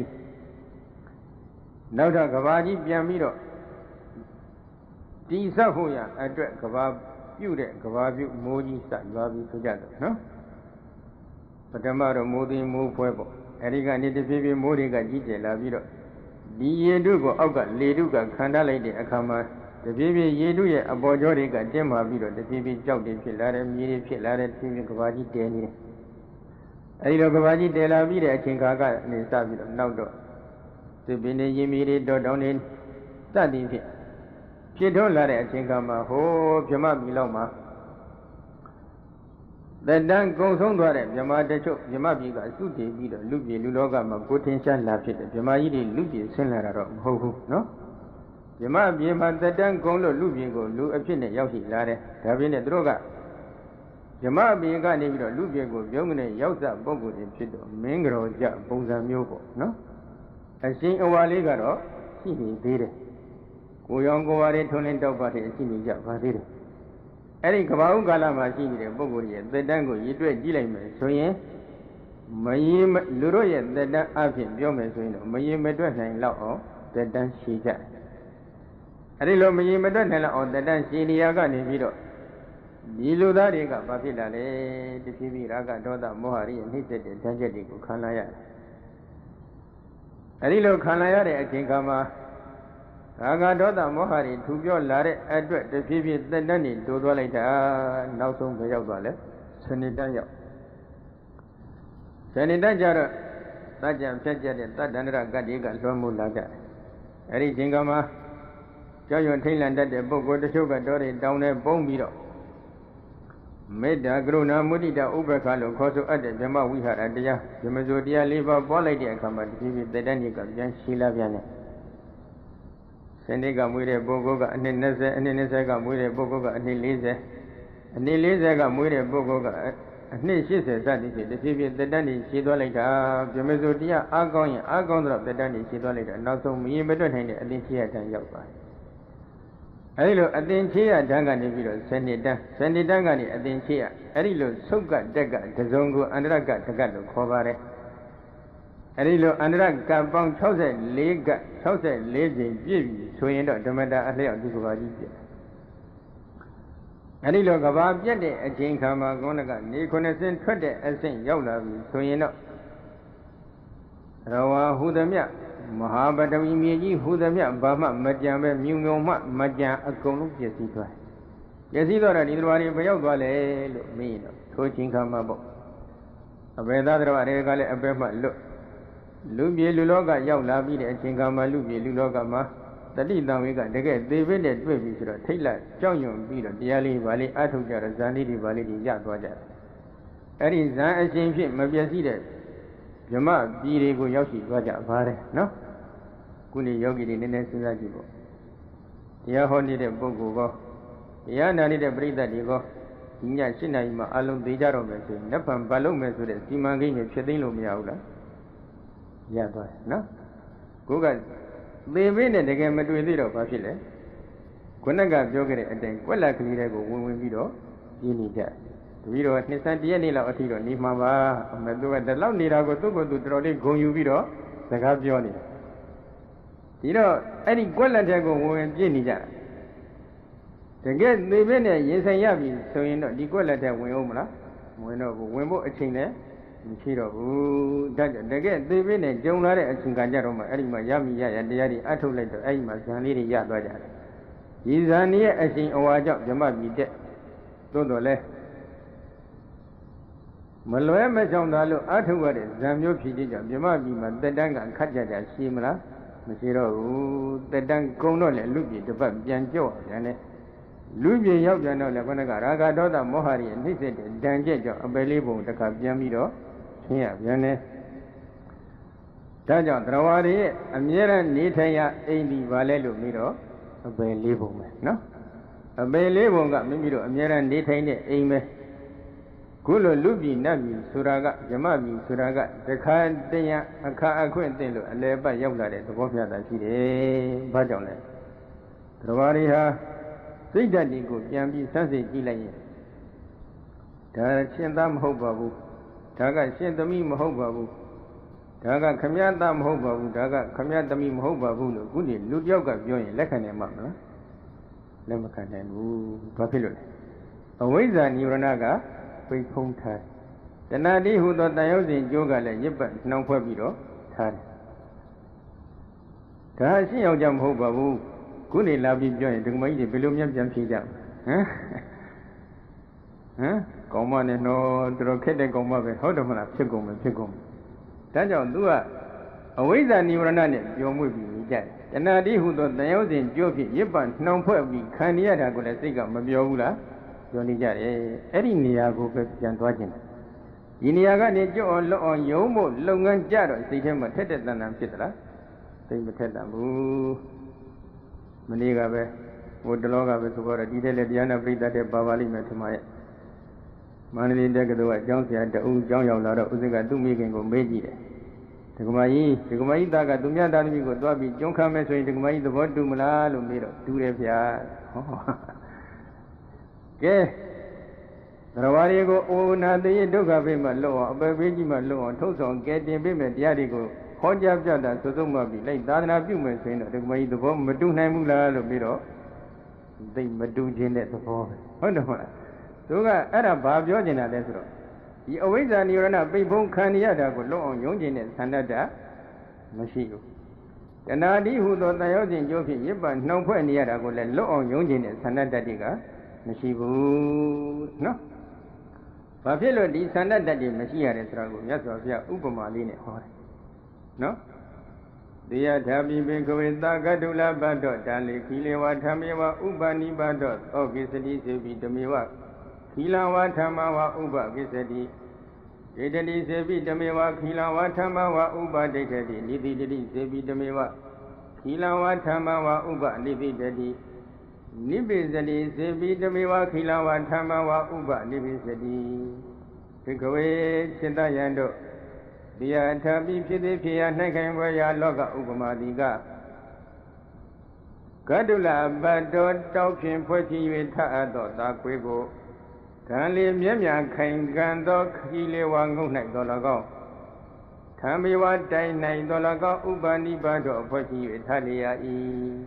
နောက်တော့ကဘာကြီးပြန်ပြီးတော့တိဆောက်ဖို့ရအတွက်ကဘာပြုတ်တဲ့ကဘာပြုတ်မိုးကြီးစရွာပြီးဆိုကြတယ်နော်ပထမတော့မိုးသိမိုးဖွဲပေါ့အဲဒီကနေတဖြည်းဖြည်းမိုးတွေကကြီးကျယ်လာပြီးတော့ဒီရေတုကိုအောက်ကလေတုကခံထားလိုက်တဲ့အခါမှာတဖြည်းဖြည်းရေတုရဲ့အပေါ်ကျောတွေကတင်းမာပြီးတော့တဖြည်းဖြည်းကြောက်တယ်ဖြစ်လာတယ်မြေတွေဖြစ်လာတယ်တဖြည်းဖြည်းကဘာကြီးတဲနေတယ်အဲဒီတော့ကဘာကြီးတဲလာပြီးတဲ့အချိန်ခါကနေစပြီးတော့နောက်တော့သစ်ပင်တွေရေမြေတွေတောတောင်တွေစသည်ဖြင့်ဖြစ်ထွန်းလာတဲ့အချိန်ခါမှာဟိုးဗြဟ္မပြည်လောက်မှာတတန်းကုံဆုံးသွားတဲ့ဗြဟ္မာတချို့ဗြဟ္မပြည်ကစုတည်ပြီးတော့လူပြည်လူလောကမှာကိုထင်ရှားလာဖြစ်တယ်ဗြဟ္မာကြီးတွေလူပြည်ဆင်းလာတာတော့မဟုတ်ဘူးနော်ဗြဟ္မာပြည်မှာတတန်းကုံလို့လူပြည်ကိုလူအဖြစ်နဲ့ရောက်ရှိလာတယ်ဒါပြင်နဲ့သူတို့ကဗြဟ္မာပြည်ကနေပြီးတော့လူပြည်ကိုပြုံးကနေရောက်စပုဂ္ဂိုလ်တွေဖြစ်တော့မင်းကြောကြပုံစံမျိုးပေါ့နော်အရှင်အဝါလေးကတော့ရှိနေသေးတယ်ကိုရောင်ကိုဝါတွေထုံးလင်းတောက်ပါတဲ့အရှိနေကြပါသေးတယ်အဲ့ဒီကဘာဥကာလမှာရှိနေတဲ့ပုဂ္ဂိုလ်ရဲ့သက်တမ်းကိုရည်တွက်ကြည့်လိုက်မယ်ဆိုရင်မရင်လူတို့ရဲ့သက်တမ်းအဖြစ်ပြောမယ်ဆိုရင်တော့မရင်မတွက်နိုင်လောက်အောင်သက်တမ်းရှိကြတယ်အဲ့ဒီလိုမရင်မတွက်နိုင်လောက်အောင်သက်တမ်းရှိနေရကနေပြီးတော့ဒီလူသားတွေကဘာဖြစ်လာလဲတဖြည်းဖြည်းရာဂဒေါသမောဟရဲ့နှိမ့်ဆက်တဲ့ဓာတ်ချက်တွေကိုခံလာရတယ်အဲ့ဒီလိုခံလာရတဲ့အချိန်ခါမှာရာဂဒေါသမောဟတွေထူပြောလာတဲ့အတွက်တဖြည်းဖြည်းသက်တမ်းတွေတိုးသွားလိုက်တာနောက်ဆုံးပဲရောက်သွားလဲစနေတန်းရောက်စနေတန်းကျတော့တကြံဖြတ်ကျတဲ့တတ္တန္တရကတ္တိကလွှမ်းမိုးလာကြတယ်အဲ့ဒီချိန်ခါမှာကြောက်ရွံ့ထိတ်လန့်တတ်တဲ့ပုဂ္ဂိုလ်တချို့ကတော့တောင်းနေပုံပြီးတော့မေတ္တာကရုဏာမုဒိတာဥပ္ပခါလို့ခေါ်ဆိုအပ်တဲ့ဗြဟ္မဝိဟာရတရားဗြဟ္မစိုးတရားလေးပါးပွားလိုက်တဲ့အခါမှာတဖြည်းဖြည်းသက်တမ်းတွေကပြန်ရှိလာပြန်တယ်စ Seneca Mure Bogoga, and Nesega Mure Bogoga, and Nilise, and Nilisega Mure Bogoga, and Nishis, that is the civil, the Danny Sidolita, the Mesodia, Argon, Argon of the Danny Sidolita, not so me better than the Adinchia and Yoga. Arilo Adinchia Dangani Vilo, send it down, send it Dangani Adinchia, Arilo Suga Dega, the Zongo, and Raga, the Gado, Kovare. Arilo and Raga, Bong Chosen, Lega, Chosen, Lazy, so you know, the matter of the Guadi. Arilo Gabab Yede, a Jane Kama Gonaga, Niconasin, Twede, a Saint Yola, so you know. Rawa Hudamia. Mahabadam Imiji, Hudamia, Bama, Majama, Mumoma, Maja, a Gonu, Yesito. Yesito, and Idwari Bayogale, me, coaching Kamabo. A brother of Aregale, a Bema, look. Lubi Luloga, Yaulabi, and Chingama, Lubi Lulogama, the lead down we got the gate, they went at Baby Taylor, John Yon, Beetle, Diali Valley, Atuja, Zanidi Valley, Yadwaja. That is a same ship, maybe I see that. Jama, Biri go Yoshi, Raja, Vare, no? Kuni Yogi in the next Rajibo. Yaho need a bogo. Yana need a breed that you go. Inya Sinaima, Alum Dijaro message, Napam Balum message, Simangin, Shedino Miaula. Yaba, no? Google. They win it again, but with it of Basile. Kunaga Jogger and then, well, likely they go when we do, you need that. Viro at Nisantianilla Otiro, Nimava, Madu at the Lonely Rago to go to Trolli, go you Viro, the Gabioni. You know, any Gualajago and Jenija. To get the Vene, yes, I have so you know, the Gualaja Wiomla, when over Wimbo a chine, Michiro, that they get the Vene, Jonare, and Singajaroma, Erima Yami, and the Yadi Atulator, Aima, Saniri Yadwaja. Is an ear as in Owaja, the must be dead. Todo left. Malaya Majondalo, Ataware, Zamio Pidija, Jamabi, the Danga, Kajaja, Simla, Machiro, the Dang Kono, Lubi, the Banjo, and Lubi Yogano, Lavanaga, Raga, Doda, Mohari, and he said, Danjo, available, the Cabiamido, here, Yane. Taja, Drawari, Amira, Nitaya, Adi, Valelu, Miro, available, no? Available, got Miro, Amira, Nitaya, Ame. Kulo Lubi Nabi Suraga, Jamabi Suraga, the Khan Dea, a car acquaintance, a leba yoga, the Bofia that she did, Bajole. Trawariha, Sidanigo, Yambi Sansi Gilay. Taga Shendam Hobabu, Taga Shendami Hobabu, Taga Kamyandam Hobabu, Taga Kamyandami Hobabu, Gudi, Ludioga, Join, Lekane Mamma, Lemakan, Papillo. Away than Uranaga. Pay home tie. The Nadi who thought I was in yoga like Yippa, no Pabiro, tie. Tashi Ojam Hobabu, Kuni Labi joined to make the Billumium Jamsi jam. Huh? Huh? Common and no Drokete Goma, Hodamana, Pigum and Pigum. Taja Dua, away than you run it, your movie, Jack. The Nadi who thought I was in Joki, Yippa, no Pabi, Kanyada, could I think of Mabiola. Johnny Jare, Erinia go back and watching. Iniaga Nejo on Yomo, Longan Jaro, see him attended than Amphitra. Say Matella, Maniga, would the log of it for a detailed Diana breed that a Bavali met to my Manili Degado, Johnson at the old John Yolada, Uziga, do making go Meji. The Gumai, the Gumai Daga, Dumia Dami go Dobby, John Cames, the Gumai, the word Dumala, Lumiro, two Repia. Yes, Rawarigo, oh, now the Doga Bima Low, Baby Malo, and Toson, get the Bima Diadigo, Honja Jada, Sozuma, like Dana Bumas, the way the bomb Maduna Mula, Lumiro, they Madu Janet the Fall. Wonderful. So, Arab Jojina, that's all. You always are near enough, Babon Kanyada, go low on Yojin and Sanada, Machio. And Nadi who thought I was in Joki, but no point yet, I go let low on Yojin and Sanada Diga. Mashibu, no? Buffalo di Sanda that the Machia Restrago, yes, of your Upamaline, no? The Atabi Bingo with Dagadula Bado, Dali, Kilewa Tamiwa, Ubani Bado, oh, Gisadi, Sebi, Damiwa, Kilawa Tamawa, Uba, Gisadi, Italy, Sebi, Damiwa, Kilawa Tamawa, Uba, Detadi, Nidi, Sebi, Damiwa, ခိလဝါဓမ္မဝါဥပနိပိတတိနိပိစတိစေပိတမေဝခိလဝါဓမ္မဝါဥပနိပိစတိဘိကဝေจิตယံတို့ဒီယထာပိဖြစ်သည်ဖြစ်ရာ၌ခိုင်ဝေရာလောကဥပမာတိကကတုလဘတ်တော်တောက်ဖြင့်ဖွဲ့ချ၍ထအပ်သောသာကွေးကိုကံလေမြဲမြံခိုင်ခံသောခီလေဝါငုံ၌တော်၎င်းသံမေဝတိုင်၌တော်၎င်းဥပနိပါတော်ဖွဲ့ချ၍ထလျာ၏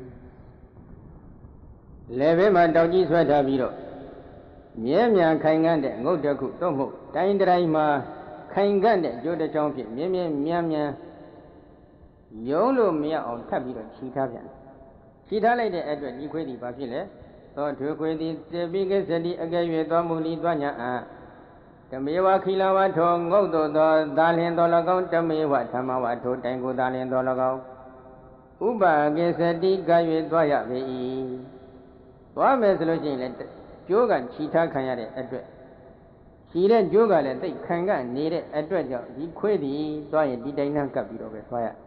လေဘဲမှာတောက်ကြီးဆွဲထားပြီးတော့မြဲမြံခိုင်ခံတဲ့ငုတ်တစ်ခုတော့မဟုတ်တိုင်းတိုင်းမှာခိုင်ခံတဲ့ကျိုးတစ်ချောင်းဖြင့်မြဲမြဲမြန်းမြန်းယုံလို့မရအောင်ထပ်ပြီးတော့ခြိထားပြန်ခြိထားလိုက်တဲ့အတွက်ဒီခွေးသည်ဘာဖြစ်လဲသောထွေခွေးသည်တေပိကစတိအကဲ့၍သွားမူလီသွားညာအာဓမေဝခိလဝါထောငုတ်တော်သောသာလင်တော်၎င်းဓမေဝဓမ္မဝါထောတိုင်ကိုသာလင်တော်၎င်းဥပကေစတိက၍သွားရပေ၏သွားမယ်ဆိုလို့ရှိရင်လည်းကျိုးကခြိထားခံရတဲ့အတွက်ခြိတဲ့ကျိုးကလည်းသိခံကနေတဲ့အတွက်ကြောင့်ဒီခွေးသည်သွားရင်ဒီတိုင်းနှံကပ်ပြီးတော့ပဲသွားရ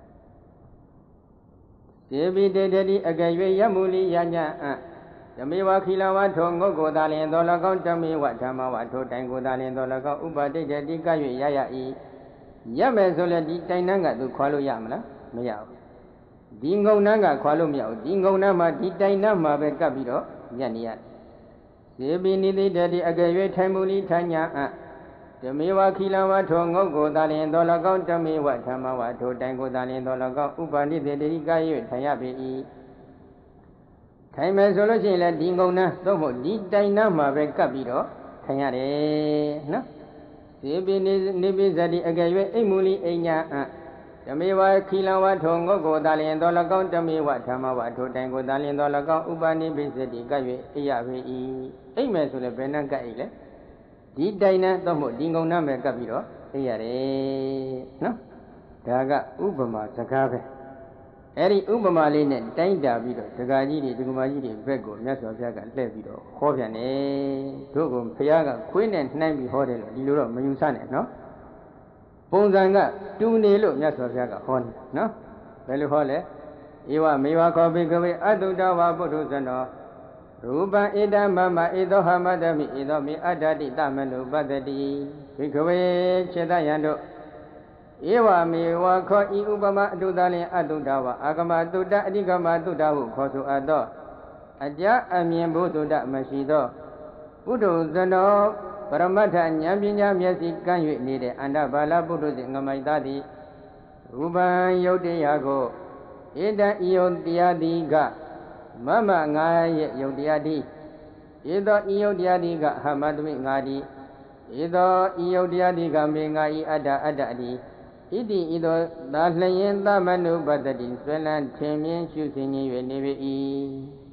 စေပိတေတတိအကဲ့၍ရမူလီယညာအဓမေဝခိလဝါထောငုတ်ကိုသာလင်တော်၎င်းဓမေဝဓမ္မဝါထောတိုင်ကိုသာလင်တော်၎င်းဥပတိတတိက၍ရရ၏ရမယ်ဆိုလည်းဒီတိုင်နှံကသူခွာလို့ရမလားမရဘူးဒီငုံနှံကခွာလို့မရဘူးဒီငုံနှံမှာဒီတိုင်နှံမှာပဲကပ်ပြီးတော့ညက်နေရစေပိနိတိတတိအကဲ့၍ထိုင်မူလီထိုင်ညာအဓမေဝခိလဝါထောငုတ်ကိုသာလင်တော်၎င်းဓမေဝဓမ္မဝါထောတိုင်ကိုသာလင်တော်၎င်းဥပနိတိတတိက၍ထိုင်ရပေ၏ထိုင်မယ်ဆိုလို့ရှိရင်လည်းဒီငုံနှံသို့မဟုတ်ဒီတိုင်နှံမှာပဲကပ်ပြီးတော့ထိုင်ရတယ်နော်စေပိနိပိဇတိအကဲ့၍အိမ်မူလီအိညာအဓမေဝခိလဝါထောငုတ်ကိုသာလင်တော်၎င်းဓမေဝဓမ္မဝါထောတိုင်ကိုသာလင်တော်၎င်းဥပနိပိဇတိကပ်၍အိရပေ၏အိမ်မယ်ဆိုလည်းဘယ်နှံကပ်အိလဲဒီတိုင်နှံသို့မဟုတ်ဒီငုံနှံပဲကပ်ပြီးတော့အိရတယ်နော်ဒါကဥပမာစကားပဲအဲ့ဒီဥပမာလေးနဲ့တိုင်းတာပြီးတော့ဒကာကြီးတွေဒကမာကြီးတွေဘက်ကိုမြတ်စွာဘုရားကလှည့်ပြီးတော့ဟောပြန်တယ်တို့ကဘုရားကခွေးနဲ့နှိုင်းပြီးဟောတယ်လို့ဒီလိုတော့မယူဆနဲ့နော်ပုံစံကတူနေလို့မြတ်စွာဘုရားကဟောနေနော်ဘယ်လိုဟောလဲဧဝမေဝခောဘိကဝေအတုတဝါပုထုဇနောရူပံဣဒမမဧသောဟမတမိဧသောမိအတ္တတိတမနုပတ္တိဘိကဝေခြေတယံတို့ဧဝမေဝခောဤဥပမာအတုတလင်အတုတဝအာဂမတုတအဓိကမတုတဟုခေါ်ဆိုအပ်သောအကြအမြင်ဘုဒ္ဓမရှိသောပုထုဇနောပရမတ္ထဉာဏ်ပညာမျက်စိကမ်း၍နေတဲ့အန္တဘာလပုထုဇဉ်ငမိုက်သားသည်ရူပံယုတ်တရားကိုဧတံဤယုတ်တရားသည်ကမမငါရဲ့ယုတ်တရားသည်ဧသောဤယုတ်တရားသည်ကဟမတမိငါသည်ဧသောဤယုတ်တရားသည်ကမေငါဤအတ္တအတ္တသည်ဣတိဤသောသာလျင်သမနုပတ္တိဆွေလန်းထင်မြင်ရှုစင်ခြင်း၍နေပေ၏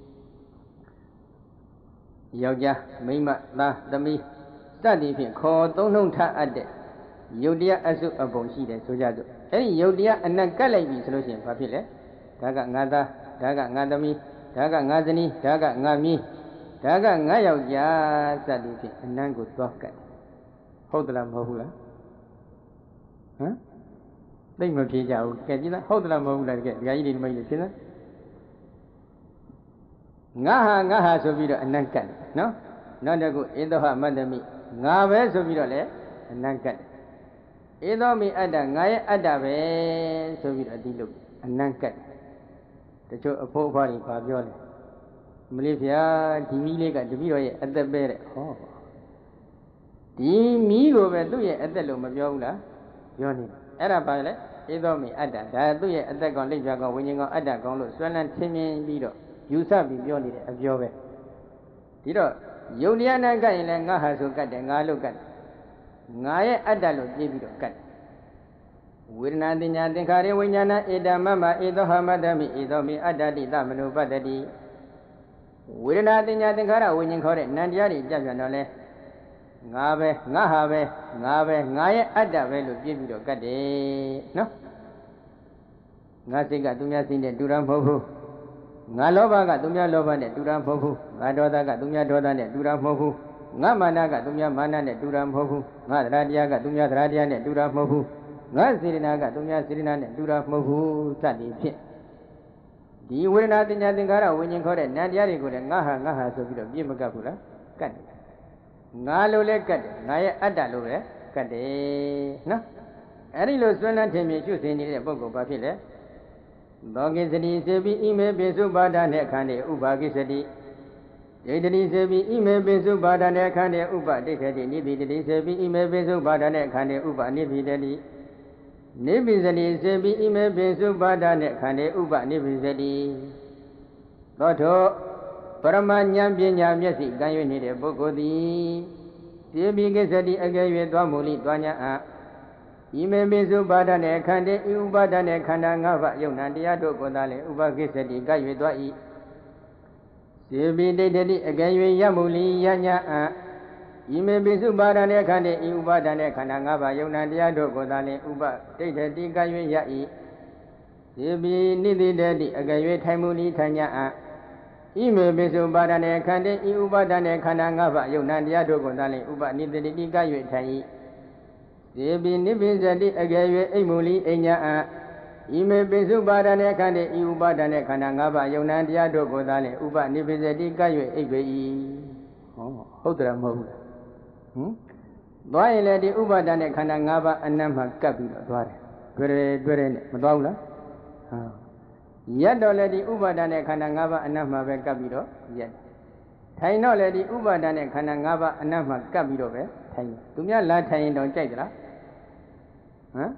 ယောက်ျားမိန်းမသားသမီးစသည်ဖြင့်ခေါ်သုံးလုံးထအပ်တဲ့ယုတ်တရားအစုအပုံရှိတယ်ဆိုကြစို့အဲဒီယုတ်တရားအနက်ကတ်လိုက်ပြီဆိုလို့ရှိရင်ဘာဖြစ်လဲဒါကငါသားဒါကငါသမီးဒါကငါဇနီးဒါကငါမြေးဒါကငါယောက်ျားစသည်ဖြင့်အနံကိုသွားကတ်ဟုတ်သလားမဟုတ်ဘူးလားဟမ်သိမဖြေကြဘူးကဲကြည့်လားဟုတ်သလားမဟုတ်ဘူးလားတကယ်ဒကာကြီးတွေဒီမကြီးတွေရှင်းလားငါဟာငါဟာဆိုပြီးတော့အနံကတ်တယ်နော်နောက်တစ်ခုဧသောဟမတ္တမိငါပဲဆိုပြီးတော့လည်းအနံကတ်တယ်ဧသောမိအတ္တငါရဲ့အတ္တပဲဆိုပြီးတော့ဒီလိုအနံကတ်တယ်တချို့အဖို့အဖွားတွေဘာပြောလဲမလေးဗျာဒီမီးလေးကတပည့်တော်ရဲ့အသက်ပဲတဲ့ဟောဒီမီးကိုပဲသူ့ရဲ့အသက်လို့မပြောဘူးလားပြောနေအဲ့ဒါပါလေဧသောမိအတ္တဒါသူ့ရဲ့အသက်ကောင်လိပ်ပြကောင်ဝိညာဉ်ကောင်အတ္တကောင်လို့ဆွဲလန်းထင်းမြင်ပြီးတော့ယူဆပြီးပြောနေတဲ့အပြောပဲဒီတော့ယုတ်တရားနဲ့ကတ်ရင်လည်းငါဟာဆိုကတ်တယ်ငါလို့ကတ်တယ်ငါရဲ့အတ္တလို့ပြေးပြီးတော့ကတ်တယ်ဝေဒနာတင်ညာသင်္ခါရဝိညာဏဧတမမဧသောဟမတ္တမိဧသောမိအတ္တတိသမနုပတ္တိဝေဒနာတင်ညာသင်္ခါရဝိညာဉ်ခေါ်တဲ့နံတရားတွေကြပြန်တော့လဲငါပဲငါဟာပဲငါပဲငါရဲ့အတ္တပဲလို့ပြေးပြီးတော့ကတ်တယ်နော်ငါစိတ်ကသူများစိတ်နဲ့တူတာမဟုတ်ဘူးငါလောဘကသူများလောဘနဲ့တူတာမဟုတ်ဘူးငါဒေါသကသူများဒေါသနဲ့တူတာမဟုတ်ဘူးငါမာနကသူများမာနနဲ့တူတာမဟုတ်ဘူးငါသရတရားကသူများသရတရားနဲ့တူတာမဟုတ်ဘူးငါစေတနာကသူများစေတနာနဲ့တူတာမဟုတ်ဘူးစသည်ဖြင့်ဒီဝေဒနာတင်ညာသင်္ခါရဝိညာဉ်ခေါ်တဲ့နံတရားတွေကိုလည်းငါဟာငါဟာဆိုပြီးတော့ပြည့်မကပ်ဘူးလားကတ်တယ်ငါလိုလဲကတ်တယ်ငါရဲ့အတ္တလိုပဲကတ်တယ်နော်အဲ့ဒီလိုစွန့်လန်းထင်မြင်ရှုစဉ်နေတဲ့ပုဂ္ဂိုလ်ဘာဖြစ်လဲသောကိစ္စတိစေပိဣမေပိစုပါဒနဲ့ခန္ဓာဥပါကိစ္စတိဒိဋ္ဌိစေပိဣမေပိစုပါဒနဲ့ခန္ဓာဥပဒိဋ္ဌတိနိတိတိစေပိဣမေပိစုပါဒနဲ့ခန္ဓာဥပနိပိတတိနိဗ္ဗိစတိစေပိဣမေပိစုပါဒနဲ့ခန္ဓာဥပနိဗ္ဗိစတိသောထောပရမဉာဏ်ပညာမျက်စိကံ၍နေတဲ့ပုဂ္ဂိုလ်သည်စေပိကိစ္စတိအကယ်၍သွားမူလိသွားညာအဣမေပိစုပါဒနဲ့ခန္ဓာဤဥပါဒနဲ့ခန္ဓာ၅ပါးယုံနာတရားတို့ကိုသာလေဥပကိစ္စတိက၍သွား၏စေပိဒိဋ္ဌိအကယ်၍ရမူလိယညာအဣမေပိစုပါဒနဲ့ခန္ဓာဤဥပါဒနဲ့ခန္ဓာ၅ပါးယုံနာတရားတို့ကိုသာလေဥပဒိဋ္ဌတိက၍ရ၏စေပိနိတိတတိအကယ်၍ထိုင်မူလိထိုင်ညာအဣမေပိစုပါဒနဲ့ခန္ဓာဤဥပါဒနဲ့ခန္ဓာ၅ပါးယုံနာတရားတို့ကိုသာလေဥပနိတိတိက၍ထိုင်၏စေပိနိဗ္ဗိစတိအကယ်၍အိမ်မူလိအိညာအဣမေပိစုပါဒနဲ့ခန္ဓာဤဥပါဒနဲ့ခန္ဓာ၅ပါးယုံနာတရားတို့ကိုသာလေဥပနိဗ္ဗိစတိက၍အိပ်ပေ၏ဟောဟုတ်တယ်မဟုတ်ဘူးလားဟင်သွားရင်လေဒီဥပါဒနဲ့ခန္ဓာ၅ပါးအနတ်မှာကပ်ပြီးတော့သွားတယ်တွေ့တယ်တွေ့တယ်နဲ့မသွားဘူးလားဟာရက်တော့လေဒီဥပါဒနဲ့ခန္ဓာ၅ပါးအနတ်မှာပဲကပ်ပြီးတော့ရက်ထိုင်တော့လေဒီဥပါဒနဲ့ခန္ဓာ၅ပါးအနတ်မှာကပ်ပြီးတော့ပဲထိုင်သူများလာထိုင်ရင်တော့ကြိုက်သလားဟမ်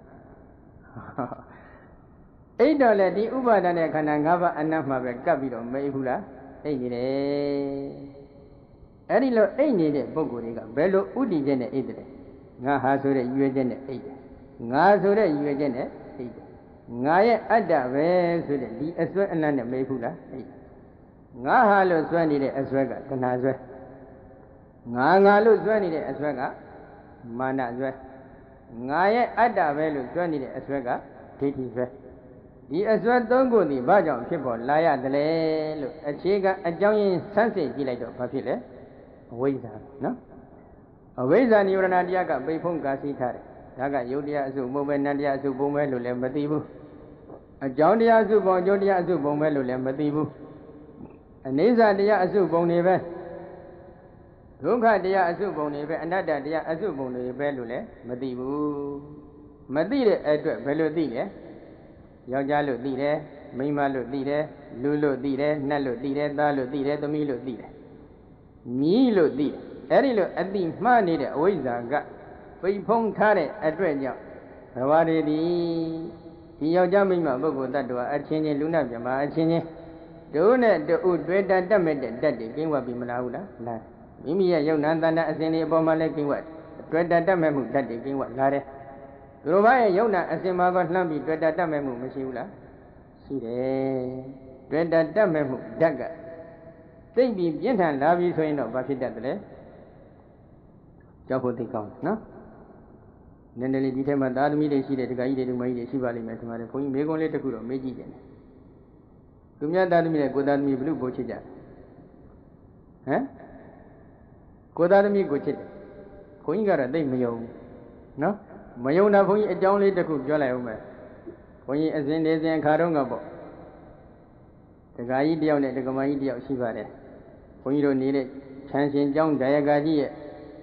အိတ်တော့လေဒီဥပါဒနဲ့ခန္ဓာ၅ပါးအနတ်မှာပဲကပ်ပြီးတော့မအိပ်ဘူးလားအိတ်နေတယ်အဲ့ဒီလိုအိတ်နေတဲ့ပုဂ္ဂိုလ်တွေကဘယ်လိုဥတည်ချက်နဲ့အိတ်တယ်ငါဟာဆိုတဲ့ရွေချက်နဲ့အိတ်တယ်ငါဆိုတဲ့ရွေချက်နဲ့အိတ်တယ်ငါရဲ့အတ္တပဲဆိုတဲ့ဒီအစွဲအနတ်နဲ့မအိပ်ဘူးလားအိတ်ငါဟာလို့စွဲနေတဲ့အစွဲကတဏှာစွဲငါငါလို့စွဲနေတဲ့အစွဲကမာနစွဲငါရဲ့အတ္တပဲလို့စွဲနေတဲ့အစွဲကဒိဋ္ဌိစွဲဒီအစွဲသုံးခုသည်ဘာကြောင့်ဖြစ်ပေါ်လာရတယ်လဲလို့အခြေခံအကြောင်းရင်းဆန်းစစ်ကြည့်လိုက်တော့ဘာဖြစ်လဲအဝိဇ္ဇာနော်အဝိဇ္ဇာနိဝရဏတရားကပိတ်ဖုံးကာစီထားတယ်ဒါကယုတ်တရားအစုမဟုတ်ပဲနတ်တရားအစုပုံပဲလို့လည်းမသိဘူးအကြောင်းတရားအစုပုံအကျိုးတရားအစုပုံပဲလို့လည်းမသိဘူးအနိစ္စတရားအစုပုံတွေပဲဒုက္ခတရားအစုပုံတွေပဲအနတ္တတရားအစုပုံတွေပဲလို့လည်းမသိဘူးမသိတဲ့အတွက်ဘယ်လိုသိလဲယောက်ျားလို့သိတယ်မိန်းမလို့သိတယ်လူလို့သိတယ်နတ်လို့သိတယ်သားလို့သိတယ်သမီးလို့သိတယ်မြည်လို့သိတယ်အဲ့ဒီလိုအတိမှားနေတဲ့အဝိဇ္ဇာကပိတ်ဖုံးထားတဲ့အတွက်ကြောင့်ဘဝတွေဒီဒီယောက်ျားမိန်းမပုဂ္ဂိုလ်တ attva အချင်းချင်းလူနာပြမအချင်းချင်းတို့နဲ့တူတွေ့တာတတ်မဲ့တဲ့ဓာတ်တွေကင်းဝတ်ပြီးမလားဘူးလားလားမိမိရဲ့ယုံနာတဏ္ဍအစဉ်လေးအပေါ်မှာလည်းကင်းဝတ်တွေ့တာတတ်မဲ့မှုဓာတ်တွေကင်းဝတ်လာတယ်သူတို့ဘာရဲ့ယုံနာအစဉ်မှာကလှမ်းပြီးတွေ့တာတတ်မဲ့မှုမရှိဘူးလားရှိတယ်တွေ့တာတတ်မဲ့မှုဓာတ်ကသိပြီးပြင်းထန်လာပြီဆိုရင်တော့ဘာဖြစ်တတ်တယ်လဲကြောက်ဖို့သိကောင်းနော်နည်းနည်းလေးဒီထဲမှာသာသမီတွေရှိတယ်တခါကြီးတွေဒီမကြီးတွေရှိပါလိမ့်မယ်ဒီမှာလေဘုန်းကြီးမိကုံးလေးတစ်ခုတော့မေးကြည့်တယ်သူများသာသမီနဲ့ကိုသာသမီဘလို့ပို့ချစ်ကြဟမ်ကိုသာသမီကိုချစ်တယ်ဘုန်းကြီးကတော့သိမယုံနော်မယုံတာဘုန်းကြီးအကြောင်းလေးတစ်ခုပြောလိုက်အောင်မယ်ဘုန်းကြီးအစဉ်နေစဉ်ခါတော့ကပေါ့တခါကြီးတယောက်နဲ့တက္ကမကြီးတယောက်ရှိပါတယ်ဘုန်းကြီးတို့နေတဲ့ချမ်းရှင်ကျောင်းဒါယကာကြီးရဲ့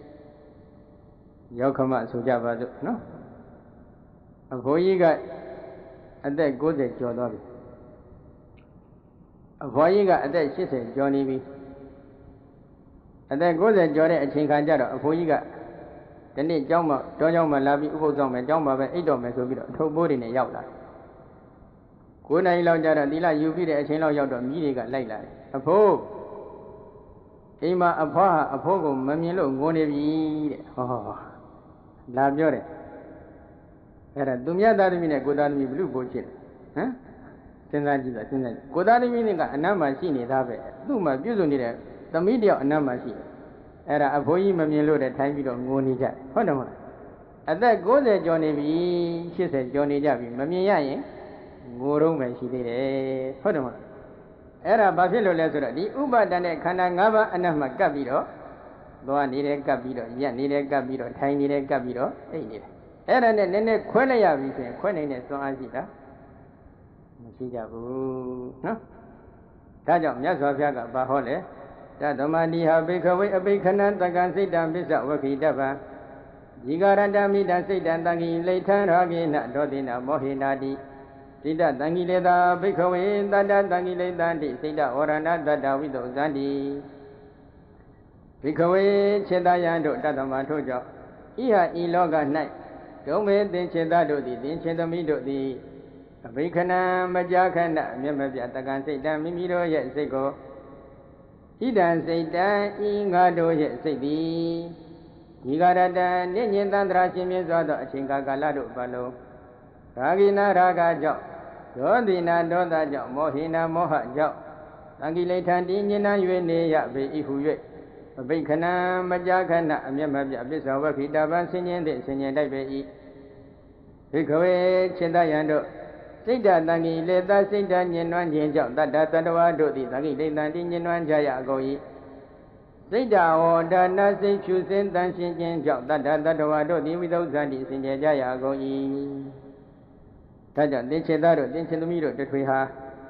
ရောက်ခမဆိုကြပါစို့နော်အဖိုးကြီးကအသက်၉၀ကျော်သွားပြီအဖွားကြီးကအသက်၈၀ကျော်နေပြီအသက်၉၀ကျော်တဲ့အချိန်ခါကျတော့အဖိုးကြီးကဒီနေ့ကျောင်းမှာတောကျောင်းမှာလာပြီးဥပုသ်ဆောင်မယ်ကျောင်းမှာပဲအိတ်တော်မယ်ဆိုပြီးတော့အထုပ်ပိုးတွေနဲ့ရောက်လာ၉နာရီလောက်ကျတော့သီလယူပြီးတဲ့အချိန်လောက်ရောက်တော့မြည်တွေကလိုက်လာတယ်အဖိုးအိမ်မှာအဖွားဟာအဖိုးကိုမမြင်လို့ငိုနေပြီတဲ့ဟောလာပြောတယ်အဲ့ဒါသူမြတ်သားသမီးနဲ့ကိုသားသမီးဘလို့ပို့ချစ်ဟမ်စဉ်းစားကြည့်တာစဉ်းစားကြည့်ကိုသားသမီးတွေကအနတ်မှာရှိနေသားပဲသူ့မှာပြုစုနေတဲ့သမီးတယောက်အနတ်မှာရှိတယ်အဲ့ဒါအဖိုးကြီးမမြင်လို့တဲ့ထိုင်းပြီးတော့ငိုနေကြတယ်ဟုတ်တယ်မဟုတ်လားအသက်၉၀ကျော်နေပြီ၈၀ကျော်နေကြပြီမမြင်ရရင်ငိုတော့မှရှိသေးတယ်ဟုတ်တယ်မဟုတ်လားအဲ့ဒါဘာဖြစ်လို့လဲဆိုတော့ဒီဥပါဒณะခန္ဓာ၅ပါးအနတ်မှာကပ်ပြီးတော့သွားနေတယ်ကပ်ပြီးတော့ရက်နေတယ်ကပ်ပြီးတော့ထိုင်နေတယ်ကပ်ပြီးတော့အိပ်နေတယ်အဲ့ဒါနဲ့နည်းနည်းခွဲလိုက်ရပြီဆိုရင်ခွဲနိုင်တဲ့စွမ်းအားရှိတာမရှိကြဘူးနော်ဒါကြောင့်မြတ်စွာဘုရားကဘာဟောလဲတသမတိဟာဘိခဝေအဘိခဏံတက္ကံစိတ်တံပစ္စဝခိတပံဒီကာရတမိတစိတ်တံတံကိလိဋ္ဌံရာဂိနဒောတိနမောဟိနာတိတိတတံကိလေသာဘိခဝေတတ္တတံကိလေသံတိစိတ်တဝရဏတတ္တဝိသုဇံတိဘိခဝေခြေတယံတို့တတမထို့ကြောင့်ဤဟာဤလောက၌ဒုံမေသင်္ခြေတတို့သည်သင်္ခြေသမီးတို့သည်အဘိခဏံမကြာခဏအမျက်မပြတက္ကံစိတ်တံမိမိတို့ရဲ့စိတ်ကိုဣဒံစိတ်တံဤငါတို့ရဲ့စိတ်သည်ဒီကာရတံနိညင်တန္တရာရှင်မြတ်စွာသောအချိန်ကာလတို့ဘလုံးရာဂိနာရာဂကြောင့်ဒေါသီနာဒေါသကြောင့်မောဟိနာမောဟကြောင့်သံဃိလိဋ္ဌံတိညင်နှံ၍နေရပေ၏ဟု၍အဘိခဏံမကြာခဏအမျက်မပြပစ္ဆဝခိတပံဆင်ញင်သည့်ဆင်ញင်တိုက်ပေ၏ဘိခဝေခြေတယံတို့စိတ်ဓာတံဃိလေသာစိတ်ဓာညင်နွမ်းခြင်းကြောင့်တတ္တတတ္တဝါတို့သည်သံဃိလိဋ္ဌံတိညင်နွမ်းကြရကုန်၏စိတ်ဓာဝေါဒါနစိတ်ဖြူစင်တန်ရှင်းခြင်းကြောင့်တတ္တတတ္တဝါတို့သည်ဝိသုဇံတိစင်ကြယ်ကြရကုန်၏ဒါကြောင့်သင်္ခြေသားတို့သင်္ခြေသမီးတို့တထွေဟာ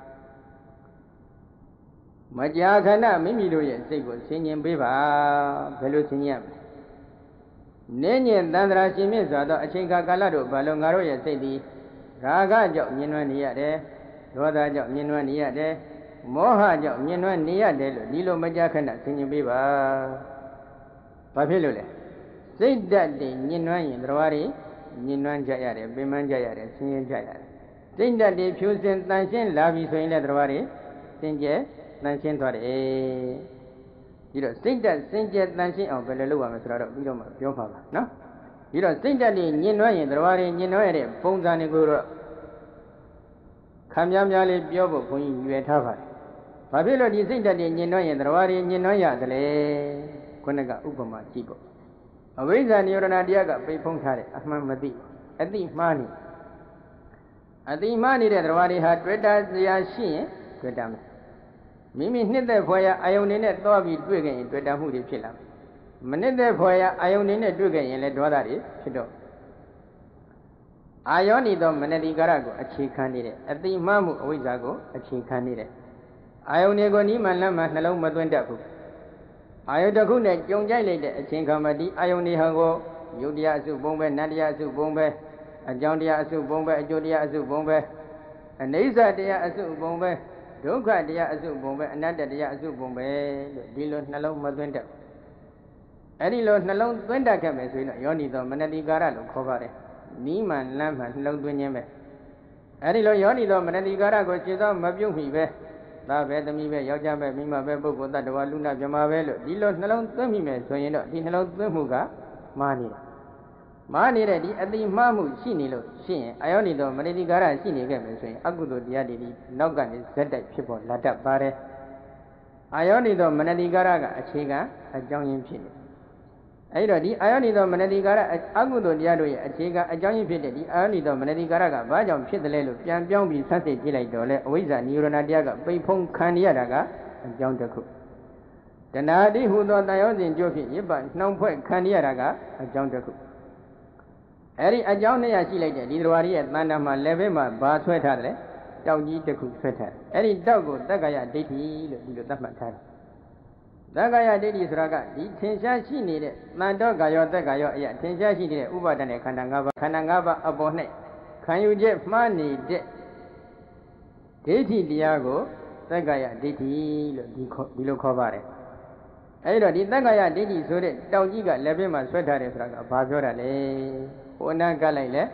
မကြာခဏမိမိတို့ရဲ့စိတ်ကိုဆင်ញင်ပေးပါဘယ်လိုဆင်ញင်ရမလဲနေညင်တန္တရာရှင်မြင့်စွာသောအချိန်ကာလတို့ဘာလို့ငါတို့ရဲ့စိတ်သည်ရာဂကြောင့်မြင်နွမ်းနေရတယ်ဒေါသကြောင့်မြင်နွမ်းနေရတယ်မောဟကြောင့်မြင်နွမ်းနေရတယ်လို့ဒီလိုမကြာခဏဆင်ញင်ပေးပါဘာဖြစ်လို့လဲစိတ်ဓာတ်တွေမြင်နွမ်းရင်တရားတွေမြင်နွမ်းကြရတယ်ပင်ပန်းကြရတယ်ဆင်းရဲကြရတယ်စိတ်ဓာတ်တွေဖြူစင်တန်ရှင်းလာပြီဆိုရင်လည်းတရားတွေစင်ကြယ်တန်ရှင်းသွားတယ်ပြီးတော့စိတ်ဓာတ်စင်ကြယ်တန်ရှင်းအောင်ဘယ်လိုလုပ်ရမလဲဆိုတော့ပြီးတော့မှပြောပါပါနော်ပြီးတော့စိတ်ဓာတ်တွေညင်နွမ်းရင်တရားတွေညင်နွမ်းရတဲ့ပုံစံတွေကိုတော့ခံများများလေးပြောဖို့ဘုန်းကြီးရွယ်ထားပါတယ်ဘာဖြစ်လို့ဒီစိတ်ဓာတ်တွေညင်နွမ်းရင်တရားတွေညင်နွမ်းရတယ်လဲခုနကဥပမာကြည့်ပေါ့အဝိဇ္ဇာနိရောဓတရားကပိတ်ဖုံးထားတယ်အမှန်မသိအတိမှားနေအတိမှားနေတဲ့တရားတွေဟာတွေ့တာစရာရှိရင်တွေ့တာမယ်မိမိနှစ်သက်ဖွယ်ရာအာယုန်တွေနဲ့တွားပြီးတွေ့ခဲ့ရင်တွေ့တာမှုတွေဖြစ်လာမနှစ်သက်ဖွယ်ရာအာယုန်တွေနဲ့တွေ့ခဲ့ရင်လည်းဒေါသတွေဖြစ်တော့အာယောနိသောမနတိကာရကိုအခြေခံနေတယ်အတိမှားမှုအဝိဇ္ဇာကိုအခြေခံနေတယ်အာယုန်တွေကိုနိမလမ်းမှာနှလုံးမသွင်းတတ်ဘူးအာယုတစ်ခုနဲ့ကြုံကြိုက်လိုက်တဲ့အချိန်ခါမှာဒီအာယုန်တွေဟာကိုယုတ်တရားအစုပုံပဲနတ္တရားအစုပုံပဲအကြောင်းတရားအစုပုံပဲအကျိုးတရားအစုပုံပဲအနိစ္စတရားအစုပုံပဲဒုက္ခတရားအစုပုံပဲအနတ္တတရားအစုပုံပဲလို့ဒီလိုနှလုံးမသွင်းတတ်အဲ့ဒီလိုနှလုံးသွင်းတတ်ခဲ့မယ်ဆိုရင်တော့ယောနိသောမနတိကာရလို့ခေါ်ပါတယ်နီးမှန်လမ်းမှန်နှလုံးသွင်းခြင်းပဲအဲ့ဒီလိုယောနိသောမနတိကာရကိုရှင်းသောမပြုတ်မိပဲသားပဲသမီးပဲယောက်ျားပဲမိန်းမပဲပုဂ္ဂိုလ်တ attva လူနာမြမပဲလို့ဒီလိုနှလုံးသွင်းမိမယ်ဆိုရင်တော့ဒီနှလုံးသွင်းမှုကမှားနေတာမှားနေတဲ့ဒီအတိမှားမှုရှိနေလို့ရှိရင်အယောနိသောမနတိကာရရှိနေခဲ့မယ်ဆိုရင်အကုသိုလ်တရားတွေဒီနောက်ကနေဇက်တိုက်ဖြစ်ပေါ်လာတတ်ပါတယ်အယောနိသောမနတိကာရကအခြေခံအကြောင်းရင်းဖြစ်နေအဲဒီတော့ဒီအယောနိသောမနတိကာရအကုသိုလ်တရားတို့ရဲ့အခြေခံအကြောင်းရင်းဖြစ်တဲ့ဒီအယောနိသောမနတိကာရကဘာကြောင့်ဖြစ်တယ်လဲလို့ပြန်ပြောင်းပြီးဆက်စစ်ကြည့်လိုက်တော့လေအဝိဇ္ဇာနိရောဓတရားကပိတ်ဖုံးခံရတာကအကြောင်းတစ်ခုတဏှာတိဟူသောတန်ရောစဉ်ကျိုးဖြင့်ရစ်ပနှောင်ဖွဲ့ခံရတာကအကြောင်းတစ်ခုအဲဒီအကြောင်းနဲ့ရရှိလိုက်တဲ့ဒီတရားရဲ့တဏ္ဍာမှာလည်းပဲမှာဘာဆွဲထားတယ်လဲတောက်ကြီးတစ်ခုဆွဲထားတယ်အဲဒီတောက်ကိုတက္ကရာဒိဋ္ဌိလို့ဒီလိုသတ်မှတ်ထားတယ်သက္ကာယဒိဋ္ဌိဆိုတာကဒီထင်ရှားရှိနေတဲ့တန်တော့ကာယောသက်ကာယောအရာထင်ရှားရှိနေတဲ့ဥပါဒณะခန္ဓာ၅ပါးခန္ဓာ၅ပါးအပေါ်၌ခံယူချက်မှားနေတဲ့ဒိဋ္ဌိတရားကိုသက္ကာယဒိဋ္ဌိလို့ဒီဒီလိုခေါ်ပါတယ်အဲဒီတော့ဒီသက္ကာယဒိဋ္ဌိဆိုတဲ့တောက်ကြီးကလက်ပြင်မှာဆွဲထားတယ်ဆိုတာကဘာပြောတာလဲဟိုအနာကလိုက်လဲ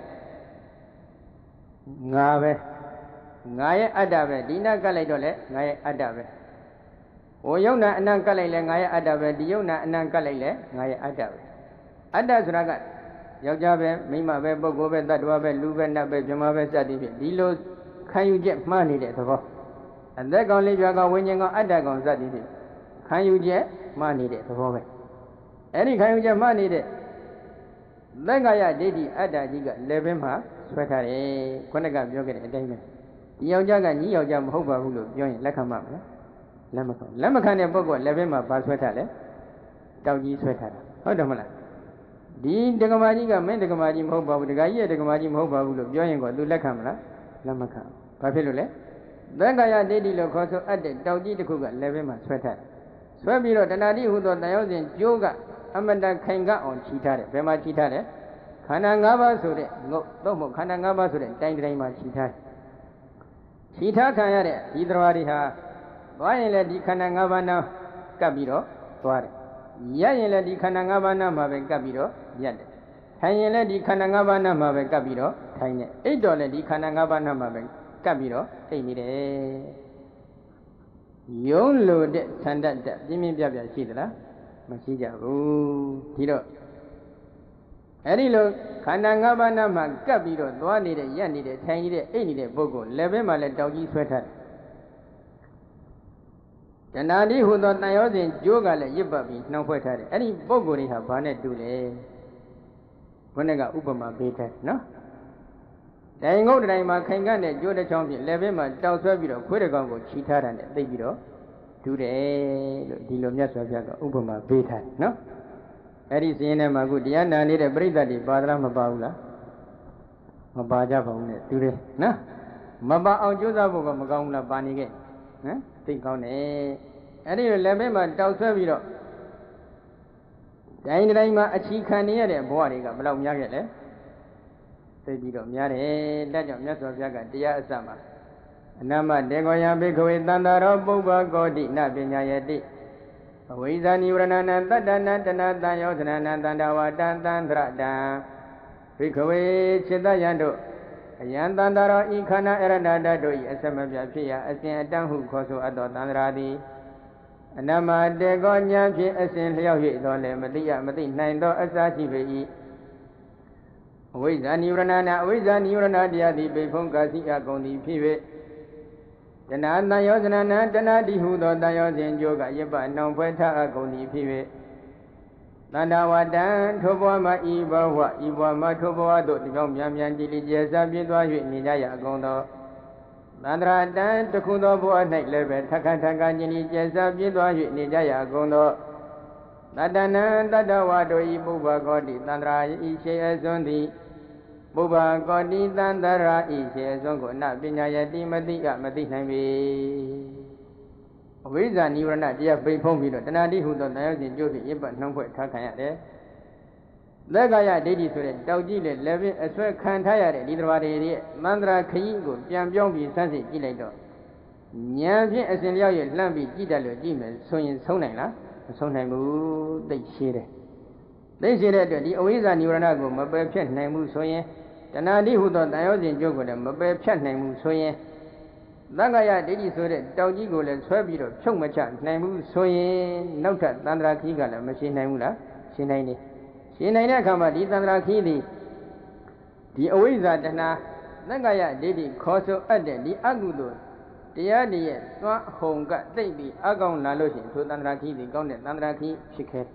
ငါပဲငါရဲ့အတ္တပဲဒီနာကလိုက်တော့လဲငါရဲ့အတ္တပဲဟိုယုံနာအနံကတ်လိုက်လဲငါရဲ့အတ္တပဲဒီယုံနာအနံကတ်လိုက်လဲငါရဲ့အတ္တပဲအတ္တဆိုတာကယောက်ျားပဲမိန်းမပဲပုဂ္ဂိုလ်ပဲတ attva ပဲလူပဲနတ်ပဲမြမပဲစသည်ဖြင့်ဒီလိုခံယူချက်မှားနေတဲ့သဘောအသက်ကောင်လေးပြာကောင်ဝိညာဉ်ကောင်အတ္တကောင်စသည်ဖြင့်ခံယူချက်မှားနေတဲ့သဘောပဲအဲ့ဒီခံယူချက်မှားနေတဲ့သက္ကာယဒိဋ္ဌိအတ္တကြီးကလည်းပင်မှာဆွဲထားတယ်ခုနကပြောခဲ့တဲ့အတိုင်းပဲဒီယောက်ျားကညီယောက်ျားမဟုတ်ပါဘူးလို့ပြောရင်လက်ခံမှာမလားလက်မခံလက်မခံတဲ့ပုဂ္ဂိုလ်လည်းပဲမှာဘာဆွဲထားလဲတောက်ကြီးဆွဲထားတာဟုတ်တယ်မလားဒီဒကမာကြီးကမင်းဒကမာကြီးမဟုတ်ပါဘူးဒကာကြီးရဲ့ဒကမာကြီးမဟုတ်ပါဘူးလို့ပြောရင်ကောသူလက်ခံမလားလက်မခံဘာဖြစ်လို့လဲ Dagaya Didi Locoso at the Dawdi Kuga, Levima Sweater. Swabiro, the Nadi who thought Diozin, Yoga, Amanda Kanga on Chitare, Bema Chitare, Kanangaba Sure, no, Domo Kanangaba Sure, Tangrama Chitare. Chita Kayare, Hidroariha, Wayla di Kanangabana, Kabiro, Tuare. Yayla di Kanangabana Mabe Kabiro, Yad. Hayela di Kanangabana Mabe Kabiro, Tine, eight dollar di Kanangabana Mabe Kabiro, Taimire. Yon load Sandata, Jimmy Bia Sidra, Masija, oh, Hiro. Erilo, Kanangabana Magabiro, Dwani, Yani, Tiny, eighty Bogo, Levema let Doggy sweater. The Nadi who thought I was in Joga, Yibabi, no sweater, any Bogori have Banet Dule. When I got Upama Beta, no? They go to Rima Kangan, Joda Champion, Levema, Dawsabiro, Quiragongo, Chita and Davido, today, Dilomia Upama Beta, no? Eri Sina Magudiana need a breed that is Badra Mabaula Mabaja Bone, today, no? Maba Aujuza Magauna Banige, eh? Think on a Eri Levema, Dawsabiro. Daindrama a chica near the body of Blau Yagale. They did of Yare, Legend of Yaga, Dia Sama. Nama Degoya Biko in Dandaro, Boba Godi, Nabinyayadi. Awizan Urana, Tadana, Tanata, Yosana, Tandawa, Tandrada. Bikoe, Chidayando. Ayandandaro, Ikana, Eranada, Doi, Asamabia, as in a town who coso Adot Andradi. Nama de Gonya, as in Leo, Dole, Madia, Madi, Nando, Asachi Vei. With an Urana, with an Urana, the Befonga, Gondi, Pive. The Nana Yosana, the Nadi who don't Dios in Yoga, Yaba, no Peta, Gondi, Pive. Nanawa Dan, Toboama, Iba, Iba, Matoboa, the Gomian, Dili, Zabidwa, Nidaya, Gondo. Nandra Dan, the Kundo Boa, Night Level, Takatangani, Jezabidwa, Nidaya, Gondo. Nadana, Dadawado, Ibuba, Godi, Nandra, Ishe, Azondi. Buba, Godi, Dandara, Ishe, Zongo, Nabinya, Dimadia, Madina. With an Urana, dear Bepomino, the Nadi who don't know the Jovi, but no point Takaya. Legaya did it to the Dawdi, Levy, as well can't tire it, either Mandra Kayigo, Jambi, Sansi, Giledo. Nyampi as in Yoy, Lambi, Gidalo, Demon, so in Sonela, Sonamu, they share it. They say that the Oiza Uranago, Mabe Pet Namu Soye, the Nadi who don't know the Jogo, Mabe Pet Namu Soye. Langaya did it so that Dawdi go and Swabiro, Chongmachan, Namu Soye, Nota, Nandra Kigala, Machine Namula, Sinani. Sinai Kama, the Sandra Kili, the Oiza Dana, Nagaya did it, Coso Ade, the Agudo, the idea, Swa Home got baby, Agon Nalosin, to Nandraki, the Gondet, Nandraki, Chiket.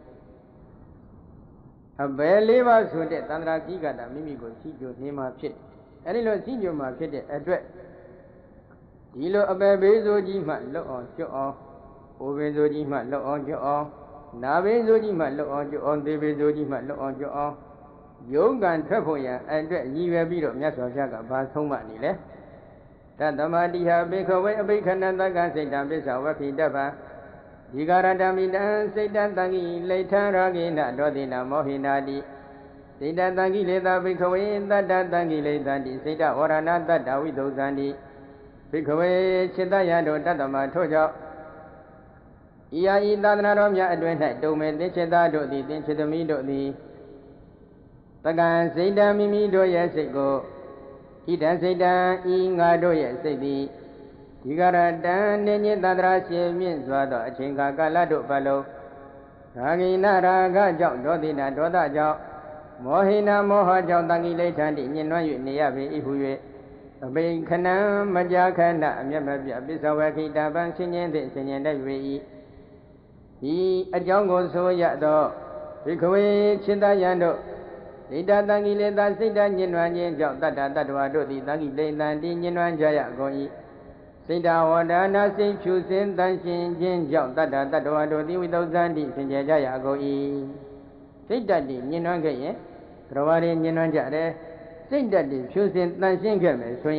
A believer so that Nandraki got a mimico, Sijo, name of shit. Any Sijo market address. Dilo a babezo Jima, look on, show off, Obezo Jima, look on your off. Nabe Zojima look on your own, David Zojima look on your own. Yoga and Trepoya, and ye will be of Yasojaga, Basoma Nile. That the Madia make away a bacon and the gun say down this our Pidaba. Yigara Damida, say that Tangi, later Ragina, Dodina, Mohinadi. Say that Tangi later make away that Tangi later, say that or another Dawido Zandi. Pick away Chedayado, Tadama Toja. Ia Indana Romia Advent, Domain, the Chedado, the Chedamido, the Tagan, say that Mimi do yes go. He does say that Inga do yes, say the Tigara Dan, Nene Dadrasi, means Wada, Chinga Galado Palo. Ragina Raga Jow, Dodina, Doda Jow, Mohina Moha Jow, Tangi later, and in Niavi, Ihue. A big canal, Majakana, Yamabia, Bisawaki, Daban, Sinian, Sinian, that way. He a jungle so yado, Rikaway, Chindayando, Lida Tangi Leda, Sida, Yinwan, Jow, Tata, Tatuado, the Tangi Leda, Yinwan Jaya, Goi. Sida, Wadana, Say, Chusin, Danshin, Jin, Jow, Tata, Tatuado, the without Zandi, Sinjaya, Goi. Sida, Yinwan Gay, Rawari, Yinwan Jare, Sida, Chusin, Danshin, Game, Soye,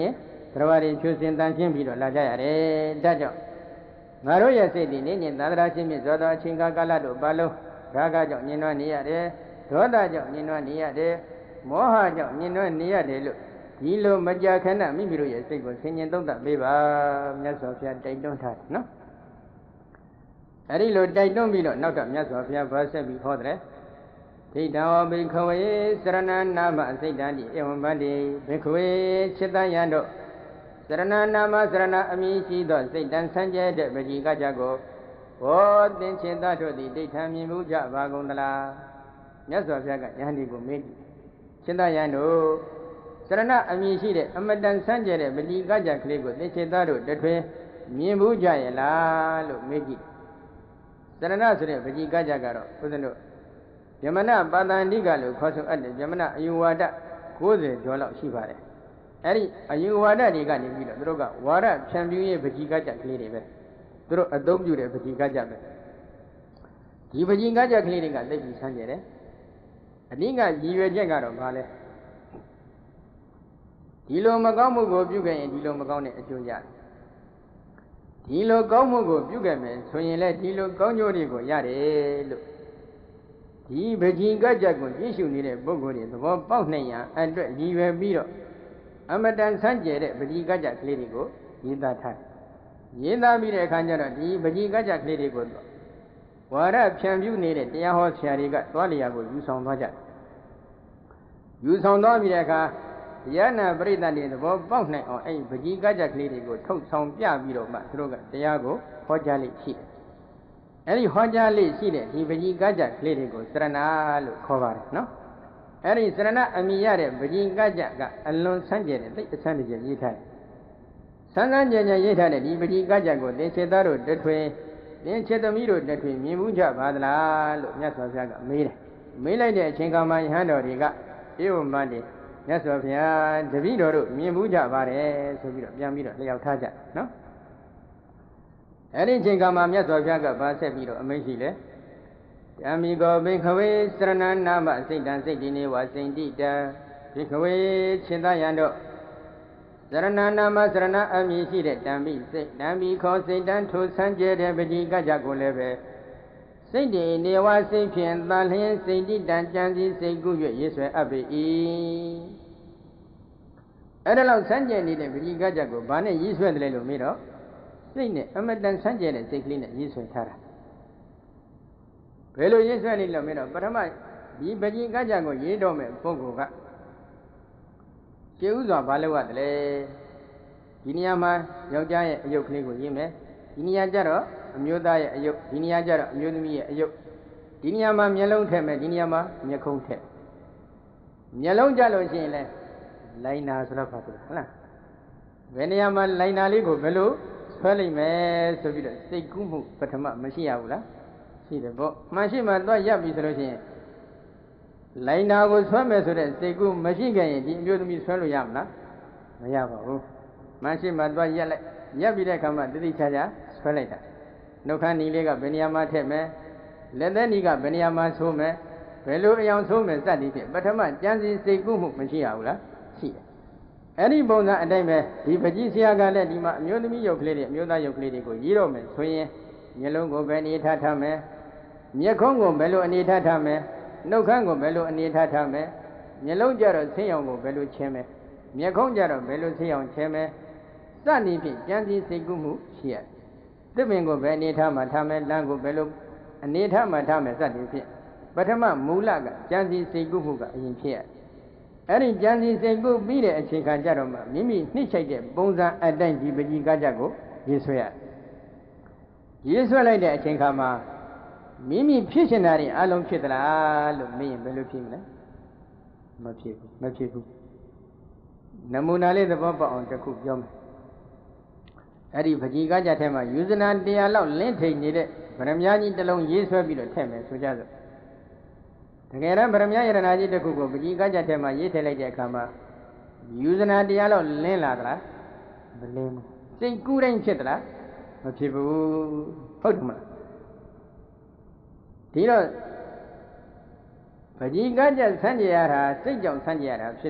Travari choosing than Jimmy La Jare, Dajo. Maroya City, Nini, Nadra Jimmy, Zoda, Chinga Galado, Balo, Raga, Nino Niade, Roda, Nino Niade, Moha, Nino Niade. Yilo Majacana, Mibiru, Sego, singing don't that Biba, Nasofia, they don't have, no? Arilo, they don't be not a Nasofia person before that. They down Bikaway, Sarana Nama, say Dandy, Evan Bandi, Bikaway, Chitayando, Sarana Nama, Sarana Amici, say Dan Sanja, Bajiga Jago, or then Chitato, the daytime Muja, Vagondala, Nasofia, Yandi go made Chitayando. Sarana Amici, Amadan Sanja, Bajiga Jago, the Chitato, that way, Mimuja, la, look, make it. Sarana, Bajiga Jagaro, wasn't Yamana Badandigalu, Cosso at the Yamana, Ayuwada, Kose, Jola Shivare. Ari, Ayuwada, the Gani, Droga, Wara, Champion, Pajigaja, clearing. Through a dog, you have Pajigaja. Jibajigaja clearing at Lady Sanjere. Adinga, Jiva Jagaro, Vale. Dilo Magamu go Buga and Dilo Magone at Julia. Dilo Gomu go Bugaman, so you let Dilo Gonjori go Yare. Look. He Bajinga Jago, issue needed Bogori, the Bob Naya, and Jiva Biro. Amadan Sanje, Bajigaja Clerigo, in that time. Yenda Mira Kanjara, Bajigaja Clerigo. What up, champion needed, the horse Shariga, Waliago, you sound Baja. You sound Dominica, Yana Bredan, the Bob Naya, or a Bajigaja Clerigo, told some Piabiro, Matroga, Diago, Hojali Sheet. Any Hojali seated, he Baji Gaja, Clerigo, Serana, cover, no? Any Serana, Amiare, Baji Gaja, alone Sanjay, the Sanjay Yitai. Sanjay Yitai, he Baji Gaja go, they said that that way, then said the mirror that way, Mimuja, Badla, Yasaga, made. Made a chink on my hand or he got, you Monday. Yasofia, the video, Mimuja, Vare, so we don't Yamiro, they have Taja, no? Anything come up, yes, or Jaga, Basebiro, Amazile. Amigo, make away, Stranan Nama, Saint and Saint Dini was Saint Dita, take away, Chindayando. Sarana Nama, Sarana, Amici, Dambi, Dambi, called Saint and to Sanje, Bajiga Jago Leve. Saint Dini was Saint Pian, Balhin, Saint Dita, Janzi, Saint Guya, yes, where Abbey. Adela Sanje needed Bajiga Jago, Bane, yes, where the little mirror. Saint Amadan Sanjay, take clean at Yiswa Tara. Pelo Yiswa in Lomero, but I might be Baji Gajago, Yedome, Pogoga. Cheuza Balawa, Giniama, Yoga, Yokligo Yime, Ginia Jaro, Amuda, Ginia Jaro, Mudmi, Yok, Giniama, Yellow Teme, Giniama, Yakote. Yellow Jalo Jane, Laina Rapatu. Veniama Laina Ligo, Belu. Swelling me, so we don't say Kumu, but a Machia. See the book. Machima, do Yabi solution. Laina was swimmers so that say Gum Machiga, you to me swallow Yamna. Mayaba. Machima, do Yabi de Kama, did each other, swellita. No can lega Beniama Teme, let then he got Beniama Sume, Velu young Sume, that is it. But a man, Jansi say Gumu Machia. See. Any bona and I may be Pajisia Galadima, Mudmi Yoklady, Muda Yoklady, Yiro, Swing, Yellow go Beni Tatame, Yakongo Bello and Tatame, no Kango Bello and Tatame, Yellow Jaro, Sayango Bello Cheme, Yakon Jaro, Bello Sayan Cheme, Sunny Pit, Jansi Segumu, here. The Bingo Beni Tamatame, Lango Bello, and Netamatame, Sunny Pit. But a man Mulaga, Jansi Seguga in here. Any Jansi say go beat it and take a jaroma. Mimi, Nishake, Bonza, and then Jibaji Gajago, Yiswea. Yiswa like that, Chinkama. Mimi, Pishinari, Alum Chitla, look me, Belupim. Mapiku, Mapiku. Namunale the Baba on the cook yum. Adi Pajigaja Tema, using an de allow lente needed, but I'm yanni the long Yiswa be the Temes, which other. Again, Bramaya and I did the cook, but you got Tema, Yetele Kama. Using a dialogue, Lela, the name. Say good and Chitla, but people, Hotma. Tino Pajigaja Sandiara, Saint John Sandiara, Shito,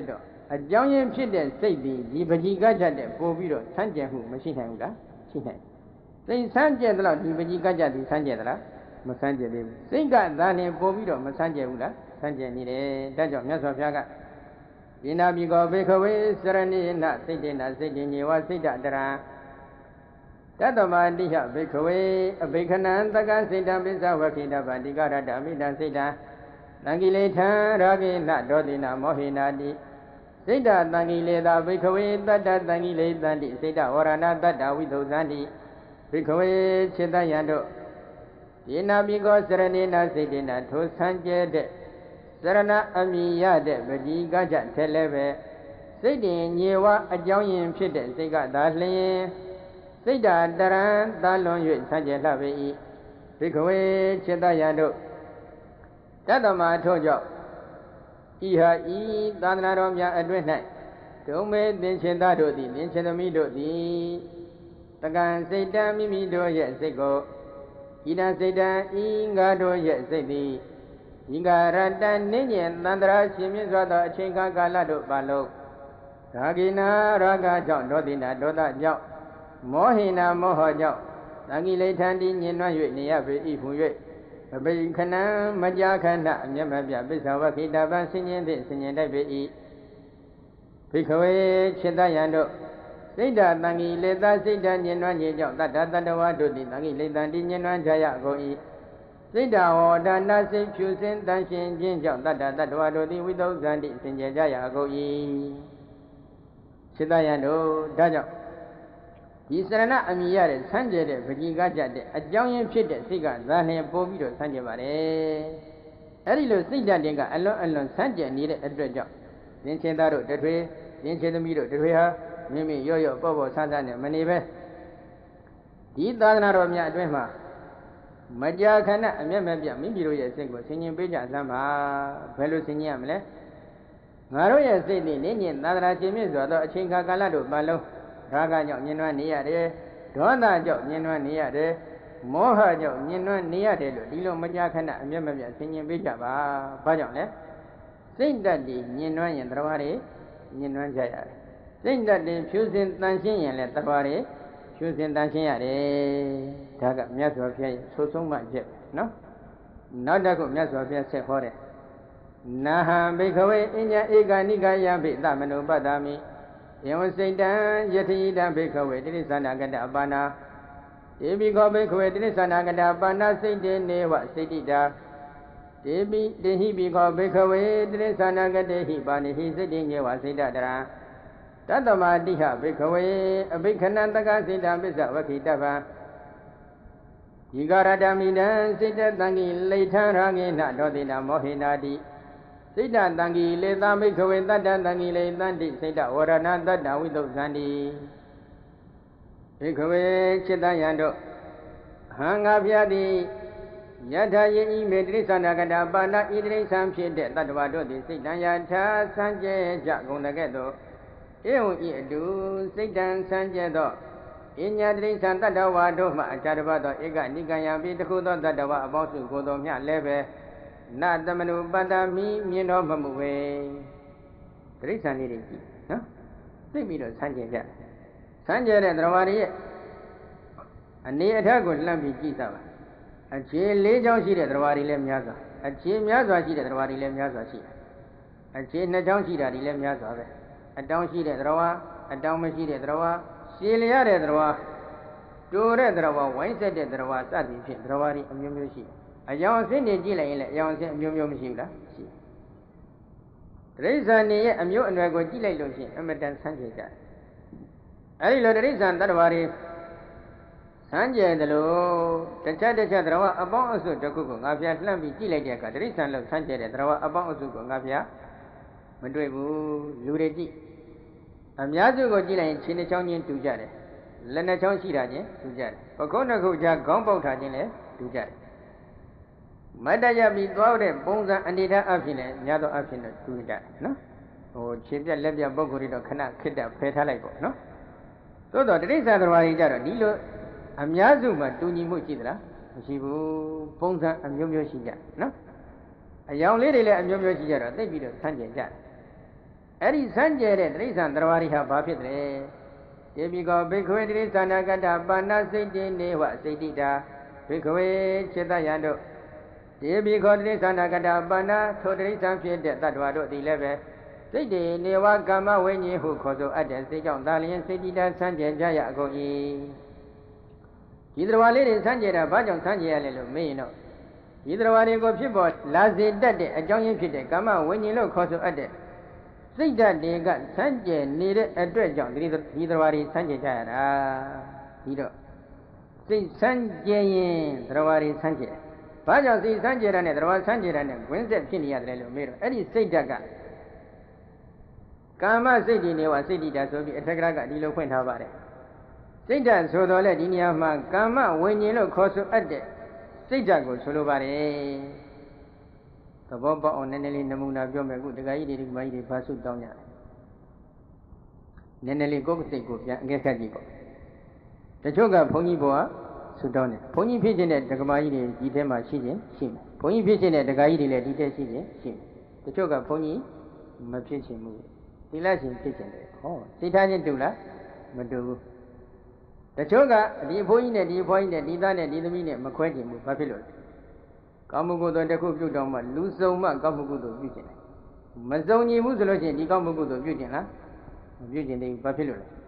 အကြောင်းရင်းဖြစ်တဲ့စိတ်ဒီဒီပကြီးကကြတဲ့ပို့ပြီးတော့ဆန်းကျင်မှုမရှိနိုင်ဘူးလားရှိနိုင်စိတ်ဆန်းကျင်တော့ဒီပကြီးကကြသည်ဆန်းကျင်သလားမဆန်းကျင်သေးဘူးစိတ်ကသာလျှင်ပို့ပြီးတော့မဆန်းကျင်ဘူးလားဆန်းကျင်နေတယ်ဒါကြောင့်မြတ်စွာဘုရားကဣနာပိကောဘေခဝေစရဏိနစိတ်တေနစိတ်ညေဝစိတ်တတရံတတမတိဟဘေခဝေအဘိခဏံတက္ကစိတ်တံပိစ္ဆဝခိတဗန္တိကရတမိတံစိတ်တံသံဃိလေထံရာဂိနဒောတိနမောဟိနာတိစိတ်တသံဃိလေသာဘေခဝေတတ္တသံဃိလေတန္တိစိတ်တဝရဏတတ္တဝိသုဇန္တိဘေခဝေจิตယံတို့ဣနာပိကောစရဏိနစိတ်တေနထိုဆန်းကျဲတဲ့စရဏအမိရတဲ့ပကြီးကကြထဲလဲပဲစိတ်တင်ညေဝအကြောင်းရင်ဖြစ်တဲ့စိတ်ကသာလျင်စိတ်ဓာတရံသာလွန်၍ဆန်းကျဲလှပေ၏ဘိခဝေจิตယံတို့တတ္တမထို့ကြောင့်ဤဟာဤသာသနာတော်များအတွင်း၌ဒုံမေသင်္ချင်သားတို့သည်သင်္ချင်သမီးတို့သည်တကံစိတ်တံမိမိတို့ရဲ့စိတ်ကိုဤတံစိတ်တံဤငါတို့ရဲ့စိတ်သည်ဤကရတန်နိညင်သန္တရာရှင်မြင့်စွာသောအချိန်ကာလတို့ပါလုံးရာဂိနာရာဂကြောင့်ဒေါတိနာဒေါသကြောင့်မောဟိနာမောဟကြောင့်သံဃိလိဋ္ဌံတိညင်နွမ်း၍နေရပေ၏ဟူ၍အဘိခဏံမကြာခဏအမျက်မပြပိစ္ဆဝခိတပံဆင်ញင်သည့်ဆင်ញင်တတ်ပေ၏ဘိခဝေจิตယံတို့စိတ်ဓာတံဃိလေသာစိတ်ဓာညင်နွမ်းခြင်းကြောင့်တတ္တတတ္တဝါတို့သည်တံဃိလိဋ္ဌံတိညင်နွမ်းကြရကုန်၏စိတ်ဓာဟောဒါနစိတ်ဖြူစင်တန်ရှင်ခြင်းကြောင့်တတ္တတတ္တဝါတို့သည်ဝိသုဇန္တိစင်ကြယ်ကြရကုန်၏จิตယံတို့ဒါကြောင့်ဒီစရဏအမိရတဲ့ဆန်းကျဲတဲ့ပကြီးကကြတဲ့အကြောင်းရင်းဖြစ်တဲ့စိတ်ကဇာလျင်ပို့ပြီးတော့ဆန်းကျဲပါတယ်အဲ့ဒီလိုစိတ်ဓာတ်တင်ကအလွန်အလွန်ဆန်းကျဲနေတဲ့အတွက်ကြောင့်သင်္ချင်သားတို့တထွေသင်္ချင်သမီးတို့တထွေဟာမိမိရော့ရော့ပေါ့ပေါ့ဆန်းဆန်းနဲ့မနေပဲဒီသာသနာတော်များအတွင်းမှာမကြာခဏအမျက်မပြမိမိတို့ရဲ့စိတ်ကိုဆင်ញင်ပေးကြစမ်းပါဘယ်လိုဆင်ញင်ရမလဲငါတို့ရဲ့စိတ်နဲ့နေညင်သာသနာရှင်မြင့်စွာသောအချိန်ကာလတို့ပါလုံးရာဂကြောင့်ညှဉ်းနှွမ်းနေရတယ်ဒေါသကြောင့်ညှဉ်းနှွမ်းနေရတယ်မောဟကြောင့်ညှဉ်းနှွမ်းနေရတယ်လို့ဒီလိုမကြာခဏအမျက်မပြဆင်ញင်ပေးကြပါဘာကြောင့်လဲစိတ်ဓာတ်တွေညှဉ်းနှွမ်းရင်တရားတွေညှဉ်းနှွမ်းကြရတယ်စိတ်ဓာတ်တွေဖြူစင်တန်ရှင်းရင်လည်းတရားတွေဖြူစင်တန်ရှင်းရတယ်ဒါကမြတ်စွာဘုရားရဲ့ဆိုဆုံးမှချက်နော်နောက်တစ်ခုမြတ်စွာဘုရားဆက်ဟောတယ်နာဟံဘိခဝေအညဧကနိကယပိသမနုပတ္တမိယေဝစိတ်တံယတိတံဘိခဝေတိရိစ္ဆာနာကတပါဏာဧဘိခောဘိခဝေတိရိစ္ဆာနာကတပါဏာစိတ်တေနေဝစိတ္တိတာတေပိတေဟိဘိခောဘိခဝေတိရိစ္ဆာနာကတေဟိပါဏိဟိစိတ္တိညေဝစိတ္တတရံတတ္တမတိဟဘိခဝေအဘိခဏံတက္ကစိတ္တပစ္စဝခိတဗံဤကာရတမိတံစိတ္တတံဃိလိဋ္ဌံရာဂိနဒောတိနာမောဟိနာတိစိတ်တတံဃိလေသာမိခဝေတတ္တတံဃိလေတန္တိစိတ်တဝရဏတတ္တဝိသုဇန္တိဘိခဝေจิตယံတို့ဟံငါဖျားသည်ယထာယေဤမေတိရိစ္ဆာနာကတာပါဏဣတိရိစ္ဆံဖြစ်တဲ့တတ္တဝါတို့သည်စိတ်တံယထာစံကြဲကြကုန်တဲ့ကဲ့သို့ဧဝံဤအတုစိတ်တံစံကြဲသောအညာတိရိစ္ဆာန်တတ္တဝါတို့မှအခြားတစ်ပါးသောဧကနိကယံပြီးတခုသောတတ္တဝါအပေါင်းစုကိုယ်တော်မြတ်လည်းပဲနတမနုပတ္တမိမြင်တော်မမူပဲတိရိစ္ဆာန်လေးတွေကြည့်နော်သိပြီးတော့ဆန်းကျင်ကြဆန်းကျင်တဲ့တရားဝါတွေရဲ့အနေအထားကိုလှမ်းပြီးကြည့်စပါအခြေလေးချောင်းရှိတဲ့တရားဝါတွေလည်းများစွာအခြေများစွာရှိတဲ့တရားဝါတွေလည်းများစွာရှိတယ်အခြေနှစ်ချောင်းရှိတာတွေလည်းများစွာပဲအတောင်းရှိတဲ့တရားဝါအတောင်းမရှိတဲ့တရားဝါရှည်လျရတဲ့တရားဝါတိုးတဲ့တရားဝါဝိုင်းဆက်တဲ့တရားဝါစသည်ဖြင့်တရားဝါတွေအမျိုးမျိုးရှိတယ်အကြောင်းအစင်းတွေကြည့်လိုက်ရင်လည်းအကြောင်းအစင်းအမျိုးမျိုးမရှိဘူးလားရှိတိရိစ္ဆာန်တွေရဲ့အမျိုးအနွယ်ကိုကြည့်လိုက်လို့ရှိရင်အမတန်ဆန်းကျင်ကြတယ်အဲဒီလိုတိရိစ္ဆာန်တ attva တွေဆန်းကျင်တယ်လို့တခြားတခြားတရားဝအပေါင်းအစုတစ်ခုကိုငါဖျားလှမ်းပြီးကြည့်လိုက်တဲ့အခါတိရိစ္ဆာန်လို့ဆန်းကျင်တဲ့တရားဝအပေါင်းအစုကိုငါဖျားမတွေ့ဘူးလူတွေကြည့်အများစုကိုကြည့်လိုက်ရင်ခြေနှချောင်းချင်းတူကြတယ်လက်နှချောင်းရှိတာချင်းတူကြတယ်ပခုံးတစ်ခုကြားခေါင်းပေါက်ထားခြင်းလည်းတူကြတယ်မတ္တရပြီးသွားတဲ့ပုံစံအနေထားအဖြစ်နဲ့များသောအဖြစ်နဲ့တူကြတယ်နော်ဟိုခြေပြက်လက်ပြက်ပုဂ္ဂိုလ်တွေတော့ခဏခစ်တာဖယ်ထားလိုက်ပေါ့နော်သို့တော့တိရိစ္ဆာန်တော်တွေကြတော့ဒီလိုအများစုမှာတူညီမှုရှိသလားမရှိဘူးပုံစံအမျိုးမျိုးရှိကြနော်အယောင်လေးတွေလည်းအမျိုးမျိုးရှိကြတော့သိပြီးတော့ဆန်းကျင်ကြတယ် Eri Sanjay, Trisan, Dravariha, Bafitre, Debigo, Bikwe, Trisanagata, Bana, Siti, Neva, Sitita, Bikwe, Chetayando, Debigo, Trisanagata, Bana, Todrisan, Fiat, that was the eleven. Siti, Neva, Gama, when you who caused at the Sijon, Dalian, Sitita, Sanjay, Jaya, go e. Either one lady Sanjay, Bajon Sanjay, may know. Either one go people, last day that day, a young kid, come out when you look cause at it. Say that they got Sanjay needed a dread young, either one is Sanjay. Either say Sanjay, Travari Sanjay. Bajon see Sanjay and there was Sanjay and Wednesday Kenya, Mirror. Any say that. Kama City, Neva City, that will be a Tagraga, the Loquent about it. Say that so the lady in your man, Kama when you look cause at it. Say Jago, Solubare. The Boba on Nenelli Namuna Jomagu, the guy did my pasu down. Nenelli go take go, get Kajigo. The Joga Pony Boa, Sudan. Pony pigeon at the Gamai, Ditema Shijin, Shim. Pony pigeon at the guy did a detail Shijin, Shim. The Joga Pony, my pigeon movie. The last in pigeon. Oh, Sitanian Dula, Madu. The Choga, the point at the point that Didan and Didamine, Macquarie, Buffalo. Kamugo the Kuku Doma, Luzoma, Kamugo to Butin. Mazoni Musologin, the Kamugo to Butin, Butin, the Buffalo.